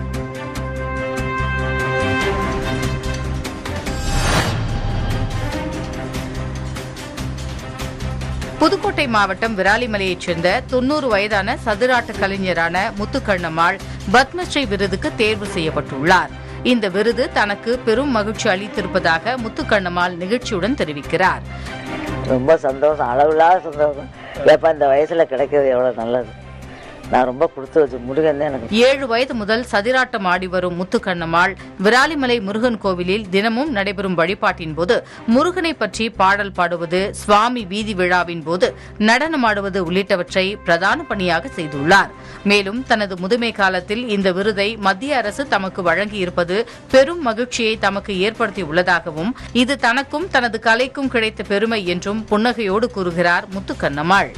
புதுக்கோட்டை மாவட்டம் விராலிமலையைச் சேர்ந்த 90 வயதான சதுராட்ட கலைஞரான முத்துக்கண்ணம்மாள் பத்மஸ்ரீ விருதுக்கு தேர்வு செய்யப்பட்டுள்ளார். இந்த விருது தனக்கு பெரும் மகிழ்ச்சி அளித்திருப்பதாக முத்துக்கண்ணம்மாள் நிகழ்ச்சியுடன் தெரிவிக்கிறார். ரொம்ப சந்தோஷம், அளவில்லாத சந்தோஷம். எப்ப இந்த வயசுல கிடைக்கிறது எவ்வளவு நல்லது. நான் ரொம்ப கொடுத்து வச்சு முருகன் தான் எனக்கு. 7 வயது முதல் சதிராட்டம் ஆடி வரும் முத்துக்கண்ணம்மாள் விராலிமலை முருகன் கோவிலில் தினமும் நடைபெறும் வழிபாட்டின் போது முருகனை பற்றி பாடல் பாடுவது, சுவாமி வீதி விழாவின் போது நடனமாடுவது உள்ளிட்டவற்றை பிரதான பணியாக செய்துள்ளார். மேலும் தனது முதுமை காலத்தில் இந்த விருதை மத்திய அரசு தமக்கு வழங்கியிருப்பது பெரும் மகிழ்ச்சியை தமக்கு ஏற்படுத்தியுள்ளதாகவும் இது தனக்கும் தனது கலைக்கும் கிடைத்த பெருமை என்றும் புன்னகையோடு கூறுகிறார் முத்துக்கண்ணம்மாள்.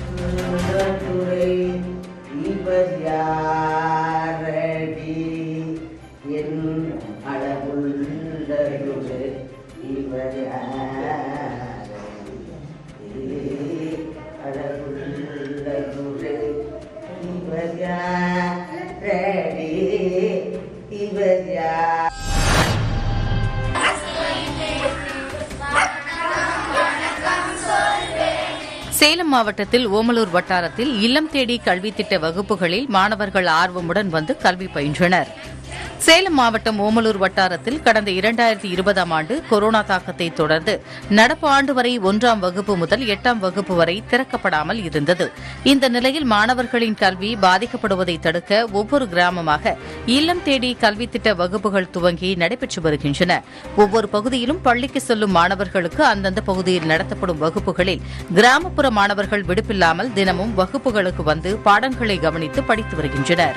சேலம் மாவட்டத்தில் ஓமலூர் வட்டாரத்தில் இல்லம் தேடி கல்வி திட்ட வகுப்புகளில் மாணவர்கள் ஆர்வமுடன் வந்து கல்வி பயின்றனர். சேலம் மாவட்டம் ஓமலூர் வட்டாரத்தில் கடந்த 2020ஆம் ஆண்டு கொரோனா தாக்கத்தை தொடர்ந்து நடப்பு ஆண்டு வரை 1ஆம் வகுப்பு முதல் 8ஆம் வகுப்பு வரை திறக்கப்படாமல் இருந்தது. இந்த நிலையில் மாணவர்களின் கல்வி பாதிக்கப்படுவதை தடுக்க ஒவ்வொரு கிராமமாக இல்லம் தேடி கல்வி திட்ட வகுப்புகள் துவங்கி நடைபெற்று வருகின்றன. ஒவ்வொரு பகுதியிலும் பள்ளிக்கு செல்லும் மாணவர்களுக்கு அந்தந்த பகுதியில் நடத்தப்படும் வகுப்புகளில் கிராமப்புற மாணவர்கள் விடுப்பில்லாமல் தினமும் வகுப்புகளுக்கு வந்து பாடங்களை கவனித்து படித்து வருகின்றனர்.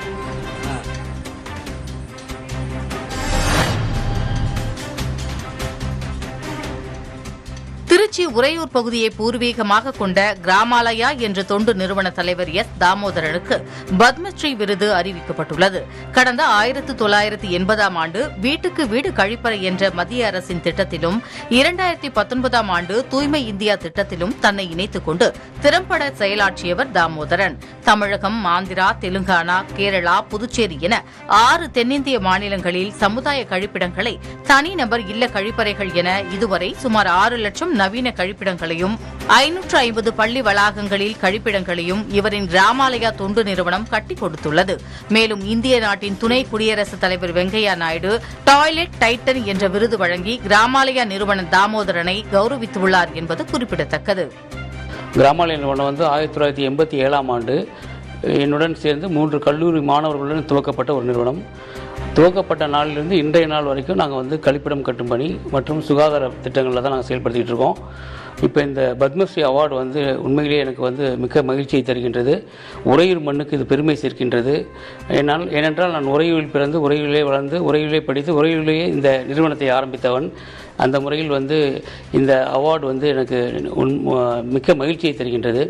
திருச்சி உறையூர் பகுதியை பூர்வீகமாக கொண்ட கிராமாலயா என்ற தொண்டு நிறுவன தலைவர் எஸ் தாமோதரனுக்கு பத்மஸ்ரீ விருது அறிவிக்கப்பட்டுள்ளது. கடந்த 1980ஆம் ஆண்டு வீட்டுக்கு வீடு கழிப்பறை என்ற மத்திய அரசின் திட்டத்திலும் 2019ஆம் ஆண்டு தூய்மை இந்தியா திட்டத்திலும் தன்னை இணைத்துக் கொண்டு திறம்பட செயலாற்றியவர் தாமோதரன். தமிழகம், ஆந்திரா, தெலுங்கானா, கேரளா, புதுச்சேரி என 6 தென்னிந்திய மாநிலங்களில் சமுதாய கழிப்பிடங்களை தனிநபர் இல்ல கழிப்பறைகள் என இதுவரை சுமார் 6 லட்சம் நவீன கழிப்பிடங்களையும் 550 பள்ளி வளாகங்களில் கழிப்பிடங்களையும் இவரின் கிராமாலயா தொண்டு நிறுவனம் கட்டிக் கொடுத்துள்ளது. மேலும் இந்திய நாட்டின் துணை குடியரசுத் தலைவர் வெங்கையா நாயுடு டாய்லெட் டைட்டன் என்ற விருது வழங்கி கிராமாலயா நிறுவன தாமோதரனை கௌரவித்துள்ளார் என்பது குறிப்பிடத்தக்கது. கிராமாலயா நிறுவனம் 1987ஆம் ஆண்டு என்னுடன் சேர்ந்து 3 கல்லூரி மாணவர்களுடன் துவக்கப்பட்ட ஒரு நிறுவனம். துவக்கப்பட்ட நாளிலிருந்து இன்றைய நாள் வரைக்கும் நாங்கள் கழிப்பிடம் கட்டும் பணி மற்றும் சுகாதார திட்டங்களில் தான் நாங்கள் செயல்படுத்திகிட்டு இருக்கோம். இப்போ இந்த பத்மஸ்ரீ அவார்டு உண்மையிலேயே எனக்கு மிக்க மகிழ்ச்சியை தருகின்றது. உறையூர் மண்ணுக்கு இது பெருமை சேர்க்கின்றது. ஏனென்றால் நான் உறையூரில் பிறந்து, உறையூரிலே வளர்ந்து, உறையூரிலே படித்து, உறையூரிலேயே இந்த நிறுவனத்தை ஆரம்பித்தவன். அந்த முறையில் இந்த அவார்டு எனக்கு மிக்க மகிழ்ச்சியை தருகின்றது.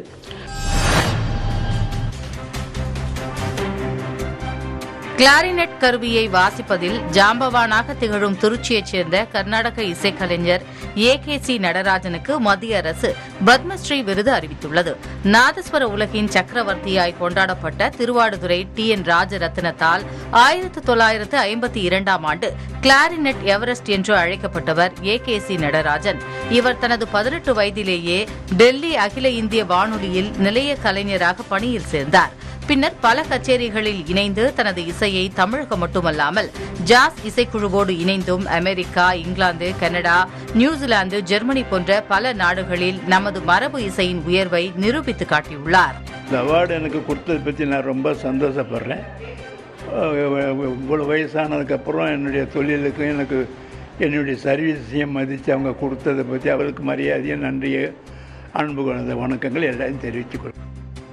கிளாரினெட் கருவியை வாசிப்பதில் ஜாம்பவானாக திகழும் திருச்சியைச் சேர்ந்த கர்நாடக இசைக்கலைஞர் AKC நடராஜனுக்கு மத்திய அரசு பத்மஸ்ரீ விருது அறிவித்துள்ளது. நாதஸ்வர உலகின் சக்கரவர்த்தியாய் கொண்டாடப்பட்ட திருவாடுதுறை TN ராஜரத்னத்தால் 1952ஆம் ஆண்டு கிளாரினெட் எவரெஸ்ட் என்று அழைக்கப்பட்டவர் AKC நடராஜன். இவர் தனது 18 வயதிலேயே டெல்லி அகில இந்திய வானொலியில் நிலைய கலைஞராக பணியில் சேர்ந்தார். பின்னர் பல கச்சேரிகளில் இணைந்து தனது இசையை தமிழகம் மட்டுமல்லாமல் ஜாஸ் இசைக்குழுவோடு இணைந்தும் America, England, Canada, New Zealand, Germany போன்ற பல நாடுகளில் நமது மரபு இசையின் உயர்வை நிரூபித்து காட்டியுள்ளார். இந்த அவார்டு எனக்கு கொடுத்ததை பற்றி நான் ரொம்ப சந்தோஷப்படுறேன். இவ்வளோ வயசானதுக்கப்புறம் என்னுடைய தொழிலுக்கும் என்னுடைய சர்வீஸையும் மதித்து அவங்க கொடுத்ததை பற்றி அவருக்கு மரியாதையும் நன்றியை அன்பு கொண்ட வணக்கங்கள் எல்லாரையும் தெரிவித்துக் கொள்கிறேன்.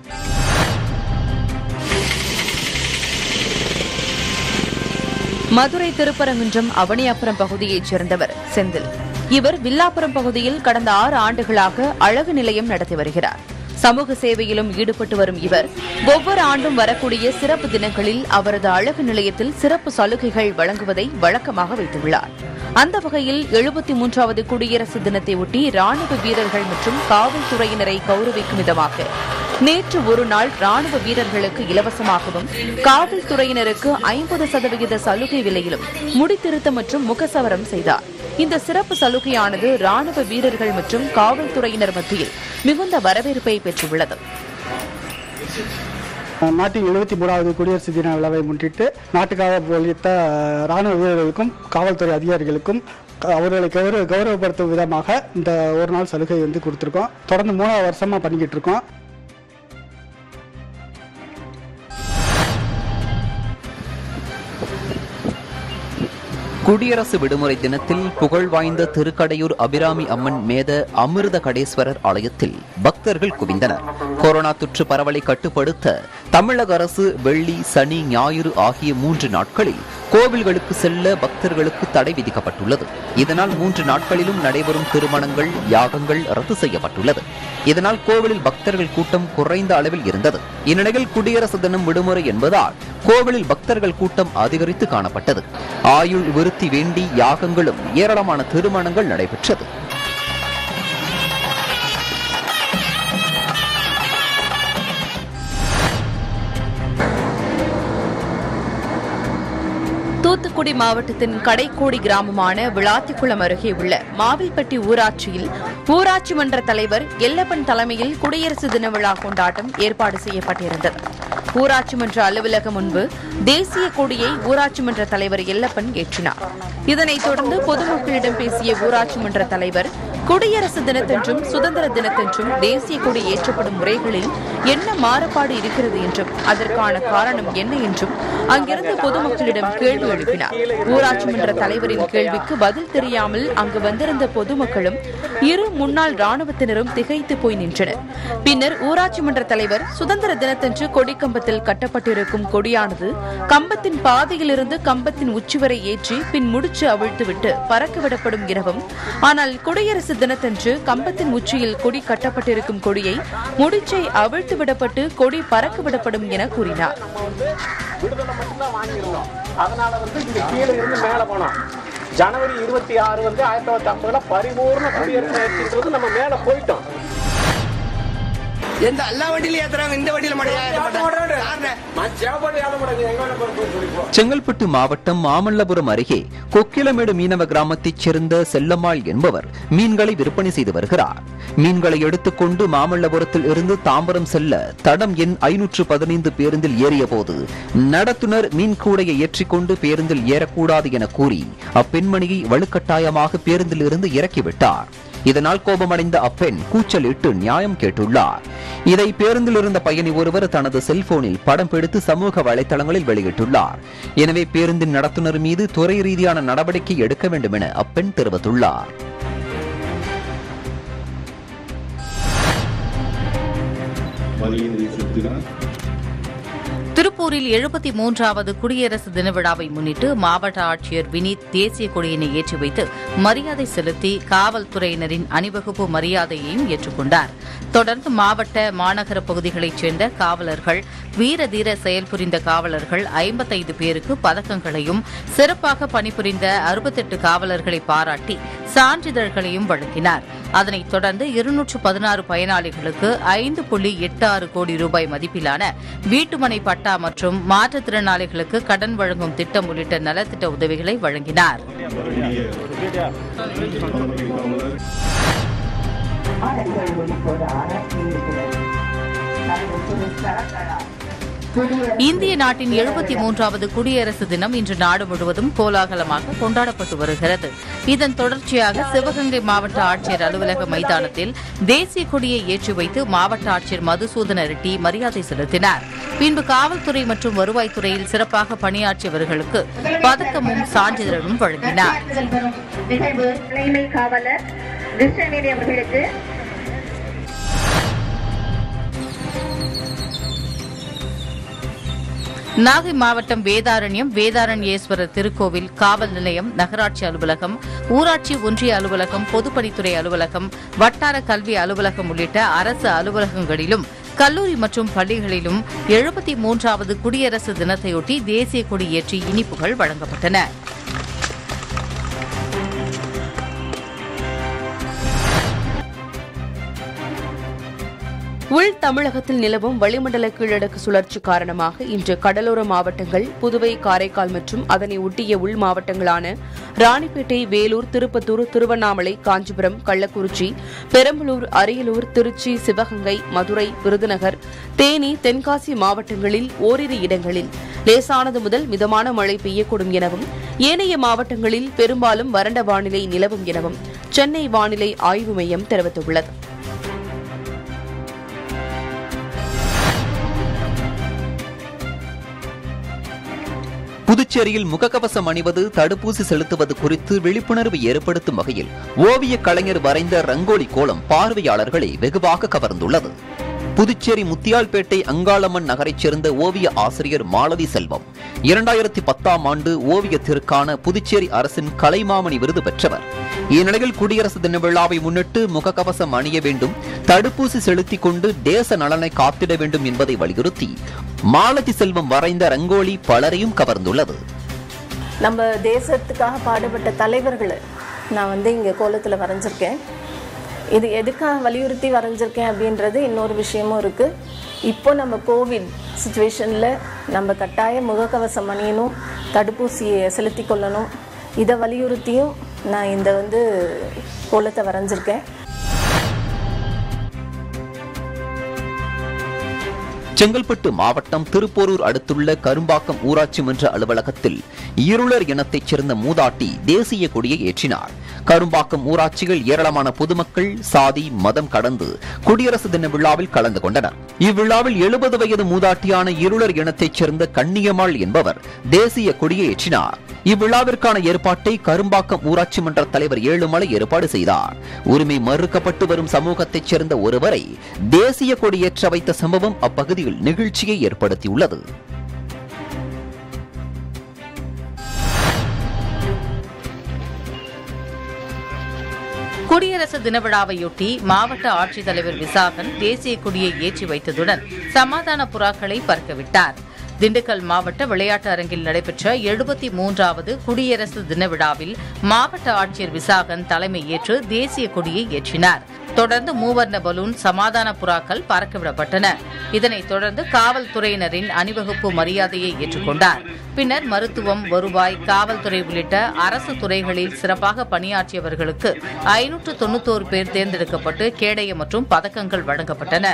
மதுரை திருப்பரங்குன்றம் அவனியாபுரம் பகுதியைச் சேர்ந்தவர் செந்தில். இவர் வில்லாபுரம் பகுதியில் கடந்த 6 ஆண்டுகளாக அழகு நிலையம் நடத்தி வருகிறார். சமூக சேவையிலும் ஈடுபட்டு வரும் இவர் ஒவ்வொரு ஆண்டும் வரக்கூடிய சிறப்பு தினங்களில் அவரது அழகு நிலையத்தில் சிறப்பு சலுகைகள் வழங்குவதை வழக்கமாக வைத்துள்ளார். அந்த வகையில் 73வது குடியரசு தினத்தை ஒட்டி ராணுவ வீரர்கள் மற்றும் காவல்துறையினரை கௌரவிக்கும் விதமாக நேற்று ஒரு நாள் ராணுவ வீரர்களுக்கு இலவசமாகவும் காவல்துறையினருக்கு 50% சலுகை விலையிலும் முடித்திருத்தம் மற்றும் முகசவரம் செய்தார். இந்த சிறப்பு சலுகையானது ராணுவ வீரர்கள் மற்றும் காவல்துறையினர் மத்தியில் மிகுந்த வரவேற்பை பெற்றுள்ளது. நாட்டின் 73வது குடியரசு தின விழாவை முன்னிட்டு நாட்டுக்காக உழைத்த ராணுவ வீரர்களுக்கும் காவல்துறை அதிகாரிகளுக்கும் அவர்களை கௌரவப்படுத்தும் விதமாக இந்த ஒரு நாள் சலுகை கொடுத்துருக்கோம். தொடர்ந்து 3வது வருஷமா பண்ணிக்கிட்டு இருக்கோம். குடியரசு விடுமுறை தினத்தில் புகழ்வாய்ந்த திருக்கடையூர் அபிராமி அம்மன் மேத அமிர்த கடேஸ்வரர் ஆலயத்தில் பக்தர்கள் குவிந்தனர். கொரோனா தொற்று பரவலை கட்டுப்படுத்த தமிழக அரசு வெள்ளி, சனி, ஞாயிறு ஆகிய 3 நாட்களில் கோவில்களுக்கு செல்ல பக்தர்களுக்கு தடை விதிக்கப்பட்டுள்ளது. இதனால் 3 நாட்களிலும் நடைபெறும் திருமணங்கள், யாகங்கள் ரத்து செய்யப்பட்டுள்ளது. இதனால் கோவிலில் பக்தர்கள் கூட்டம் குறைந்த அளவில் இருந்தது. இந்நிலையில் குடியரசு தினம் விடுமுறை என்பதால் கோவிலில் பக்தர்கள் கூட்டம் அதிகரித்து காணப்பட்டது. ஆயுள் விருத்தி வேண்டி யாகங்களும் ஏராளமான திருமணங்கள் நடைபெற்றது. தூத்துக்குடி மாவட்டத்தின் கடைக்கோடி கிராமமான விளாத்திக்குளம் அருகே உள்ள மாவில்பட்டி ஊராட்சியில் ஊராட்சி மன்ற தலைவர் எல்லப்பன் தலைமையில் குடியரசு தின விழா கொண்டாட்டம் ஏற்பாடு செய்யப்பட்டிருந்தது. ஊராட்சி மன்ற அலுவலகம் முன்பு தேசிய கொடியை ஊராட்சி மன்ற தலைவர் எல்லப்பன் ஏற்றினார். இதனைத் தொடர்ந்து பொதுமக்களிடம் பேசிய ஊராட்சி மன்ற தலைவர் குடியரசு தினத்தன்றும் சுதந்திர தினத்தன்றும் தேசிய கொடி ஏற்றப்படும் முறைகளில் என்ன மாறுபாடு இருக்கிறது என்றும் அதற்கான காரணம் என்ன என்றும் அங்கிருந்த பொதுமக்களிடம் கேள்வி எழுப்பினார். ஊராட்சி மன்ற தலைவரின் கேள்விக்கு பதில் தெரியாமல் அங்கு வந்திருந்த பொதுமக்களும் இரு முன்னாள் ராணுவத்தினரும் திகைத்து போய் நின்றனர். பின்னர் ஊராட்சி மன்ற தலைவர் சுதந்திர தினத்தன்று கொடிக்கம்பத்தில் கட்டப்பட்டிருக்கும் கொடியானது கம்பத்தின் பாதையிலிருந்து கம்பத்தின் உச்சி வரை ஏற்றி பின் முடிச்சு அவிழ்த்துவிட்டு பறக்கவிடப்படும் எனவும், ஆனால் குடியரசு தினத்தன்று கம்பத்தின் உச்சியில் கொடி கட்டப்பட்டிருக்கும் கொடியை முடிச்சை அவிழ்த்து விடப்பட்டு கொடி பறக்க விடப்படும் என கூறினார். ஜனவரி 26 1950 பரிபூர்ண குடியரசு நம்ம மேல போயிட்டோம். எந்த எல்லா வண்டியிலும் ஏத்துறாங்க, இந்த வண்டியில செங்கல்பட்டு மாவட்டம் மாமல்லபுரம் அருகே கொக்கிலமேடு மீனவ கிராமத்தைச் சேர்ந்த செல்லம்மாள் என்பவர் மீன்களை விற்பனை செய்து வருகிறார். மீன்களை எடுத்துக்கொண்டு மாமல்லபுரத்தில் இருந்து தாம்பரம் செல்ல தடம் எண் 515 பேருந்தில் ஏறிய போது நடத்துனர் மீன் கூடையை ஏற்றிக்கொண்டு பேருந்தில் ஏறக்கூடாது என கூறி அப்பெண்மணியை வலுக்கட்டாயமாக பேருந்தில் இருந்து இறக்கிவிட்டார். இதனால் கோபமடைந்த அப்பெண் கூச்சலிட்டு நியாயம் கேட்டுள்ளார். இதை பேருந்தில் இருந்த பயணி ஒருவர் தனது செல்போனில் படம் பிடித்து சமூக வலைதளங்களில் வெளியிட்டுள்ளார். எனவே பேருந்தின் நடத்துனர் மீது துறை ரீதியான நடவடிக்கை எடுக்க வேண்டும் என அப்பெண் தெரிவித்துள்ளார். திருப்பூரில் 73வது குடியரசு தின விழாவை முன்னிட்டு மாவட்ட ஆட்சியர் வினீத் தேசிய கொடியினை ஏற்றி வைத்து மரியாதை செலுத்தி காவல்துறையினரின் அணிவகுப்பு மரியாதையையும் ஏற்றுக்கொண்டார். தொடர்ந்து மாவட்ட மாநகர பகுதிகளைச் சேர்ந்த காவலர்கள், வீர தீர செயல் புரிந்த காவலர்கள் 55 பேருக்கு பதக்கங்களையும், சிறப்பாக பணிபுரிந்த 68 காவலர்களை பாராட்டி சான்றிதழ்களையும் வழங்கினார். அதனைத் தொடர்ந்து 216 பயனாளிகளுக்கு 5.86 கோடி ரூபாய் மதிப்பிலான வீட்டுமனை பட்டா மற்றும் மாற்றுத்திறனாளிகளுக்கு கடன் வழங்கும் திட்டம் உள்ளிட்ட நலத்திட்ட உதவிகளை வழங்கினார். இந்திய நாட்டின் 73வது குடியரசு தினம் இன்று நாடு முழுவதும் கோலாகலமாக கொண்டாடப்பட்டு வருகிறது. இதன் தொடர்ச்சியாக சிவகங்கை மாவட்ட ஆட்சியர் அலுவலக மைதானத்தில் தேசிய கொடியை ஏற்றி வைத்து மாவட்ட ஆட்சியர் மதுசூதன ரெட்டி மரியாதை செலுத்தினார். பின்பு காவல்துறை மற்றும் வருவாய்த்துறையில் சிறப்பாக பணியாற்றியவர்களுக்கு பதக்கமும் சான்றிதழும் வழங்கினார். நாகை மாவட்டம் வேதாரண்யேஸ்வரர் திருக்கோவில், காவல் நிலையம், நகராட்சி அலுவலகம், ஊராட்சி ஒன்றிய அலுவலகம், பொதுப்பணித்துறை அலுவலகம், வட்டார கல்வி அலுவலகம் உள்ளிட்ட அரசு அலுவலகங்களிலும் கல்லூரி மற்றும் பள்ளிகளிலும் 73வது குடியரசு தினத்தையொட்டி தேசிய கொடி ஏற்றி இனிப்புகள் வழங்கப்பட்டன. உள் தமிழகத்தில் நிலவும் வளிமண்டல கீழடுக்கு சுழற்சி காரணமாக இன்று கடலோர மாவட்டங்கள், புதுவை, காரைக்கால் மற்றும் அதனை ஒட்டிய உள் மாவட்டங்களான ராணிப்பேட்டை, வேலூர், திருப்பத்தூர், திருவண்ணாமலை, காஞ்சிபுரம், கள்ளக்குறிச்சி, பெரம்பலூர், அரியலூர், திருச்சி, சிவகங்கை, மதுரை, விருதுநகர், தேனி, தென்காசி மாவட்டங்களில் ஓரிரு இடங்களில் லேசானது முதல் மிதமான மழை பெய்யக்கூடும் எனவும், ஏனைய மாவட்டங்களில் பெரும்பாலும் வறண்ட வானிலை நிலவும் எனவும் சென்னை வானிலை ஆய்வு மையம் தெரிவித்துள்ளது. புதுச்சேரியில் முகக்கவசம் அணிவது, தடுப்பூசி செலுத்துவது குறித்து விழிப்புணர்வு ஏற்படுத்தும் வகையில் ஓவிய கலைஞர் வரைந்த ரங்கோலி கோலம் பார்வையாளர்களை வெகுவாக கவர்ந்துள்ளது. புதுச்சேரி முத்தியால்பேட்டை அங்காளம்மன் நகரைச் சேர்ந்த ஓவிய ஆசிரியர் மாலதி செல்வம் 2010ஆம் ஆண்டு ஓவியத்திற்கான புதுச்சேரி அரசின் கலைமாமணி விருது பெற்றவர். இந்நிலையில் குடியரசு தின விழாவை முன்னிட்டு முகக்கவசம் அணிய வேண்டும், தடுப்பூசி செலுத்திக் கொண்டு தேச நலனை காத்திட வேண்டும் என்பதை வலியுறுத்தி மாலதி செல்வம் வரைந்த ரங்கோலி பலரையும் கவர்ந்துள்ளது. நம்ம தேசத்துக்காக பாடுபட்ட தலைவர்களை நான் இங்கே கோலத்தில் வரைஞ்சிருக்கேன். இது எதுக்காக வலியுறுத்தி வரைஞ்சிருக்கேன் அப்படின்றது இன்னொரு விஷயமும் இருக்குது. இப்போ நம்ம கோவிட் சுச்சுவேஷனில் நம்ம கட்டாய முகக்கவசம் அணியணும், தடுப்பூசியை செலுத்தி கொள்ளணும். இதை வலியுறுத்தியும் நான் இந்த கோலத்தை வரைஞ்சிருக்கேன். செங்கல்பட்டு மாவட்டம் திருப்போரூர் அடுத்துள்ள கரும்பாக்கம் ஊராட்சி மன்ற அலுவலகத்தில் இருளர் இனத்தைச் சேர்ந்த மூதாட்டி தேசிய கொடியை ஏற்றினார். கரும்பாக்கம் ஊராட்சியில் ஏராளமான பொதுமக்கள் சாதி மதம் கடந்து குடியரசு தின விழாவில் கலந்து கொண்டனர். இவ்விழாவில் 70 வயது மூதாட்டியான இருளர் இனத்தைச் சேர்ந்த கண்ணியம்மாள் என்பவர் தேசிய கொடியை ஏற்றினார். இவ்விழாவிற்கான ஏற்பாட்டை கரும்பாக்கம் ஊராட்சி மன்ற தலைவர் ஏழுமலை ஏற்பாடு செய்தார். உரிமை மறுக்கப்பட்டு வரும் சமூகத்தைச் சேர்ந்த ஒருவரை தேசிய கொடியேற்ற வைத்த சம்பவம் அப்பகுதியில் நிகழ்ச்சியை ஏற்படுத்தியுள்ளது. குடியரசு தின விழாவையொட்டி மாவட்ட ஆட்சித்தலைவர் விசாகன் தேசிய கொடியை ஏற்றி வைத்ததுடன் சமாதான புறாக்களை பறக்கவிட்டார். திண்டுக்கல் மாவட்ட விளையாட்டு அரங்கில் நடைபெற்ற 73வது குடியரசு தின விழாவில் மாவட்ட ஆட்சியர் விசாகன் தலைமை ஏற்று தேசிய கொடியை ஏற்றினார். தொடர்ந்து மூவர்ண பலூன் சமாதான புறாக்கள் பறக்கவிடப்பட்டன. இதனைத் தொடர்ந்து காவல்துறையினரின் அணிவகுப்பு மரியாதையை ஏற்றுக்கொண்டார். பின்னர் மருத்துவம், வருவாய், காவல்துறை உள்ளிட்ட அரசு துறைகளில் சிறப்பாக பணியாற்றியவர்களுக்கு 591 பேர் தேர்ந்தெடுக்கப்பட்டு கேடயம் மற்றும் பதக்கங்கள் வழங்கப்பட்டன.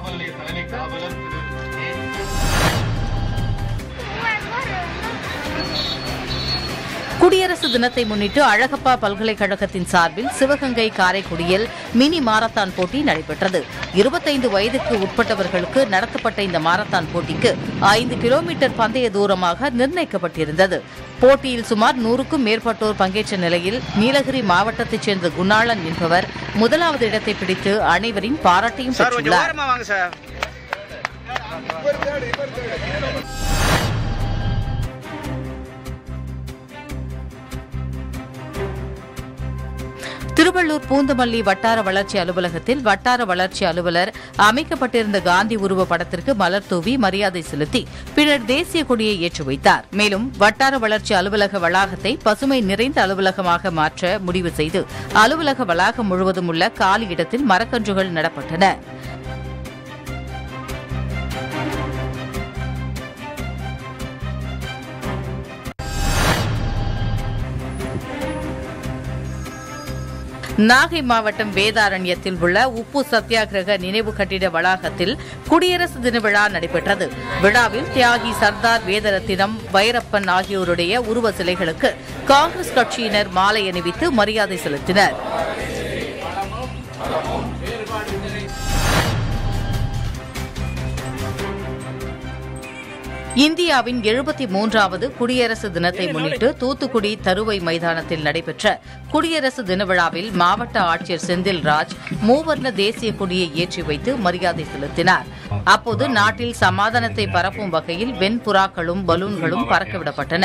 குடியரசு தினத்தை முன்னிட்டு அழகப்பா பல்கலைக்கழகத்தின் சார்பில் சிவகங்கை காரைக்குடியில் மினி மாரத்தான் போட்டி நடைபெற்றது. 25 வயதுக்கு உட்பட்டவர்களுக்கு நடத்தப்பட்ட இந்த மாரத்தான் போட்டிக்கு 5 கிலோமீட்டர் பந்தய தூரமாக நிர்ணயிக்கப்பட்டிருந்தது. போட்டியில் சுமார் 100க்கும் மேற்பட்டோர் பங்கேற்ற நிலையில் நீலகிரி மாவட்டத்தைச் சேர்ந்த குணாளன் என்பவர் முதலாவது இடத்தை பிடித்து அனைவரின் பாராட்டையும் பெற்றுள்ளார். திருவள்ளூர் பூந்தமல்லி வட்டார வளர்ச்சி அலுவலகத்தில் வட்டார வளர்ச்சி அலுவலர் அமைக்கப்பட்டிருந்த காந்தி உருவ படத்திற்கு மலர் தூவி மரியாதை செலுத்தி பின்னர் தேசிய கொடியை ஏற்றி வைத்தார். மேலும் வட்டார வளர்ச்சி அலுவலக வளாகத்தை பசுமை நிறைந்த அலுவலகமாக மாற்ற முடிவு செய்து அலுவலக வளாகம் முழுவதும் உள்ள காலி இடத்தில் மரக்கன்றுகள் நடப்பட்டன. நாகை மாவட்டம் வேதாரண்யத்தில் உள்ள உப்பு சத்தியாகிரக நினைவு கட்டிட வளாகத்தில் குடியரசு தின விழா நடைபெற்றது. விழாவில் தியாகி சர்தார் வேதரத்தினம், வைரப்பன் ஆகியோருடைய உருவ சிலைகளுக்கு காங்கிரஸ் கட்சியினர் மாலை அணிவித்து மரியாதை செலுத்தினர். இந்தியாவின் 73வது குடியரசு தினத்தை முன்னிட்டு தூத்துக்குடி தருவை மைதானத்தில் நடைபெற்ற குடியரசு தின விழாவில் மாவட்ட ஆட்சியர் செந்தில்ராஜ் மூவர்ண தேசிய கொடியை ஏற்றி வைத்து மரியாதை செலுத்தினார். அப்போது நாட்டில் சமாதானத்தை பரப்பும் வகையில் வெண்புறாக்களும் பலூன்களும் பறக்கவிடப்பட்டன.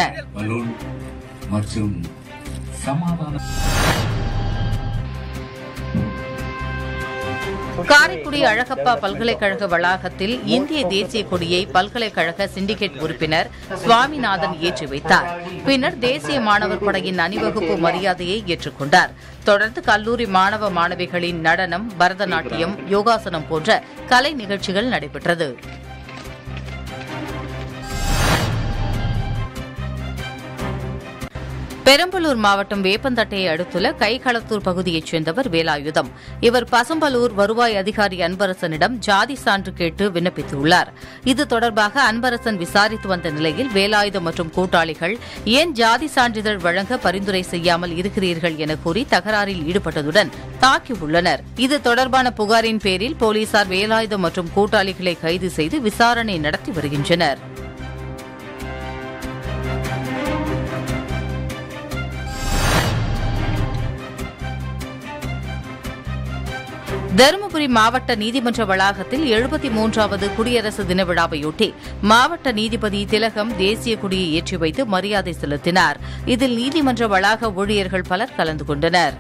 காரைக்குடி அழகப்பா பல்கலைக்கழக வளாகத்தில் இந்திய தேசிய கொடியை பல்கலைக்கழக சிண்டிகேட் உறுப்பினர் சுவாமிநாதன் ஏற்றி வைத்தார். பின்னர் தேசிய மாணவர் படையின் அணிவகுப்பு மரியாதையை ஏற்றுக்கொண்டார். தொடர்ந்து கல்லூரி மாணவ மாணவிகளின் நடனம், பரதநாட்டியம், யோகாசனம் போன்ற கலை நிகழ்ச்சிகள் நடைபெற்றது. பெரம்பலூர் மாவட்டம் வேப்பந்தட்டையை அடுத்துள்ள கைகளத்தூர் பகுதியைச் சேர்ந்தவர் வேலாயுதம். இவர் பசம்பலூர் வருவாய் அதிகாரி அன்பரசனிடம் ஜாதி சான்று கேட்டு விண்ணப்பித்துள்ளார். இது தொடர்பாக அன்பரசன் விசாரித்து வந்த நிலையில் வேலாயுதம் மற்றும் கூட்டாளிகள் ஏன் ஜாதி சான்றிதழ் வழங்க பரிந்துரை செய்யாமல் இருக்கிறீர்கள் என கூறி தகராறில் ஈடுபட்டதுடன் தாக்கியுள்ளனர். இது தொடர்பான புகாரின் பேரில் போலீசார் வேலாயுதம் மற்றும் கூட்டாளிகளை கைது செய்து விசாரணை நடத்தி வருகின்றனர். தருமபுரி மாவட்ட நீதிமன்ற வளாகத்தில் 73வது குடியரசு தின விழாவையொட்டி மாவட்ட நீதிபதி திலகம் தேசிய கொடியை ஏற்றி வைத்து மரியாதை செலுத்தினார். இதில் நீதிமன்ற வளாக ஊழியர்கள் பலர் கலந்து கொண்டனர்.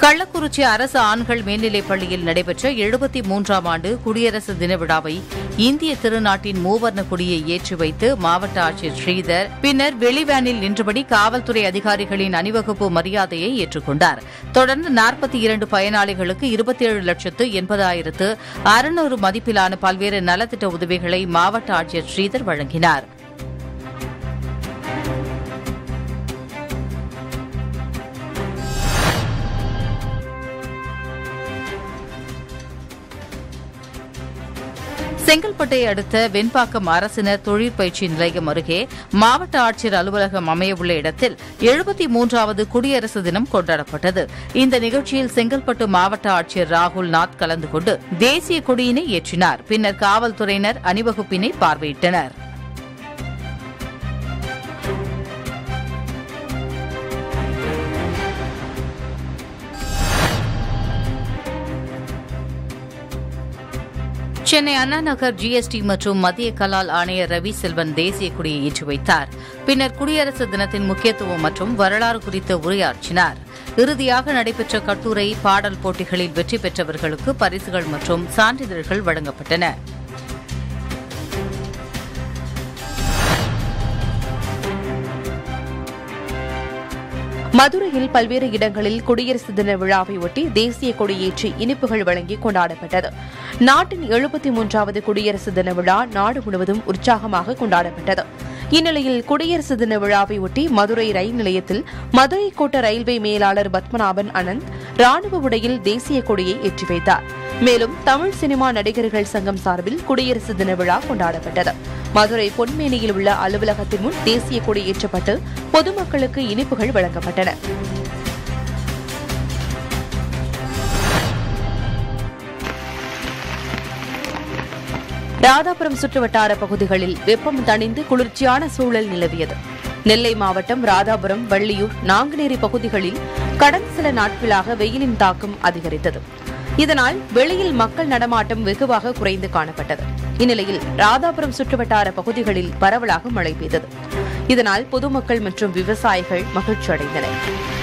கள்ளக்குறிச்சி அரசு ஆண்கள் மேல்நிலைப் பள்ளியில் நடைபெற்ற 73ஆம் ஆண்டு குடியரசு தின விழாவை இந்திய திருநாட்டின் மூவர்ண கொடியை ஏற்றி வைத்து மாவட்ட ஆட்சியர் ஸ்ரீதர் பின்னர் வெளிவேனில் நின்றபடி காவல்துறை அதிகாரிகளின் அணிவகுப்பு மரியாதையை ஏற்றுக்கொண்டார். தொடர்ந்து 42 பயனாளிகளுக்கு 27,80,600 மதிப்பிலான பல்வேறு நலத்திட்ட உதவிகளை மாவட்ட ஆட்சியர் ஸ்ரீதர் வழங்கினார். செங்கல்பட்டை அடுத்த வெண்பாக்கம் அரசினர் தொழிற்பயிற்சி நிலையம் அருகே மாவட்ட ஆட்சியர் அலுவலகம் அமையவுள்ள இடத்தில் 73வது குடியரசு தினம் கொண்டாடப்பட்டது. இந்த நிகழ்ச்சியில் செங்கல்பட்டு மாவட்ட ஆட்சியர் ராகுல் நாத் கலந்து கொண்டு தேசிய கொடியினை ஏற்றினார். பின்னர் காவல்துறையினர் அணிவகுப்பினை பார்வையிட்டனர். சென்னை அண்ணா நகர் ஜிஎஸ்டி மற்றும் மத்திய கலால் ஆணையர் ரவி செல்வன் தேசிய கொடியை ஏற்றி வைத்தார். பின்னர் குடியரசு தினத்தின் முக்கியத்துவம் மற்றும் வரலாறு குறித்து உரையாற்றினார். இறுதியாக நடைபெற்ற கட்டுரை, பாடல் போட்டிகளில் வெற்றி பெற்றவர்களுக்கு பரிசுகள் மற்றும் சான்றிதழ்கள் வழங்கப்பட்டன. மதுரையில் பல்வேறு இடங்களில் குடியரசு தின விழாவை ஒட்டி தேசிய கொடியேற்றி இனிப்புகள் வழங்கி கொண்டாடப்பட்டது. நாட்டின் 73வது குடியரசு தின விழா நாடு முழுவதும் உற்சாகமாக கொண்டாடப்பட்டது. இந்நிலையில் குடியரசு தின விழாவை ஒட்டி மதுரை ரயில் நிலையத்தில் மதுரை கோட்ட ரயில்வே மேலாளர் பத்மநாபன் அனந்த் ராணுவ உடையில் தேசிய கொடியை ஏற்றி வைத்தார். மேலும் தமிழ் சினிமா நடிகர்கள் சங்கம் சார்பில் குடியரசு தின விழா கொண்டாடப்பட்டது. மதுரை பொன்மேனியில் உள்ள அலுவலகத்தின் முன் தேசிய கொடி ஏற்றப்பட்டு பொதுமக்களுக்கு இனிப்புகள் வழங்கப்பட்டன. ராதாபுரம் சுற்றுவட்டார பகுதிகளில் வெப்பம் தணிந்து குளிர்ச்சியான சூழல் நிலவியது. நெல்லை மாவட்டம் ராதாபுரம், வள்ளியூர், நாங்குநேரி பகுதிகளில் கடந்த சில நாட்களாக வெயிலின் தாக்கம் அதிகரித்தது. இதனால் வெளியில் மக்கள் நடமாட்டம் வெகுவாக குறைந்து காணப்பட்டது. இந்நிலையில் ராதாபுரம் சுற்றுவட்டார பகுதிகளில் பரவலாக மழை பெய்தது. இதனால் பொதுமக்கள் மற்றும் விவசாயிகள் மகிழ்ச்சி அடைந்தனர்.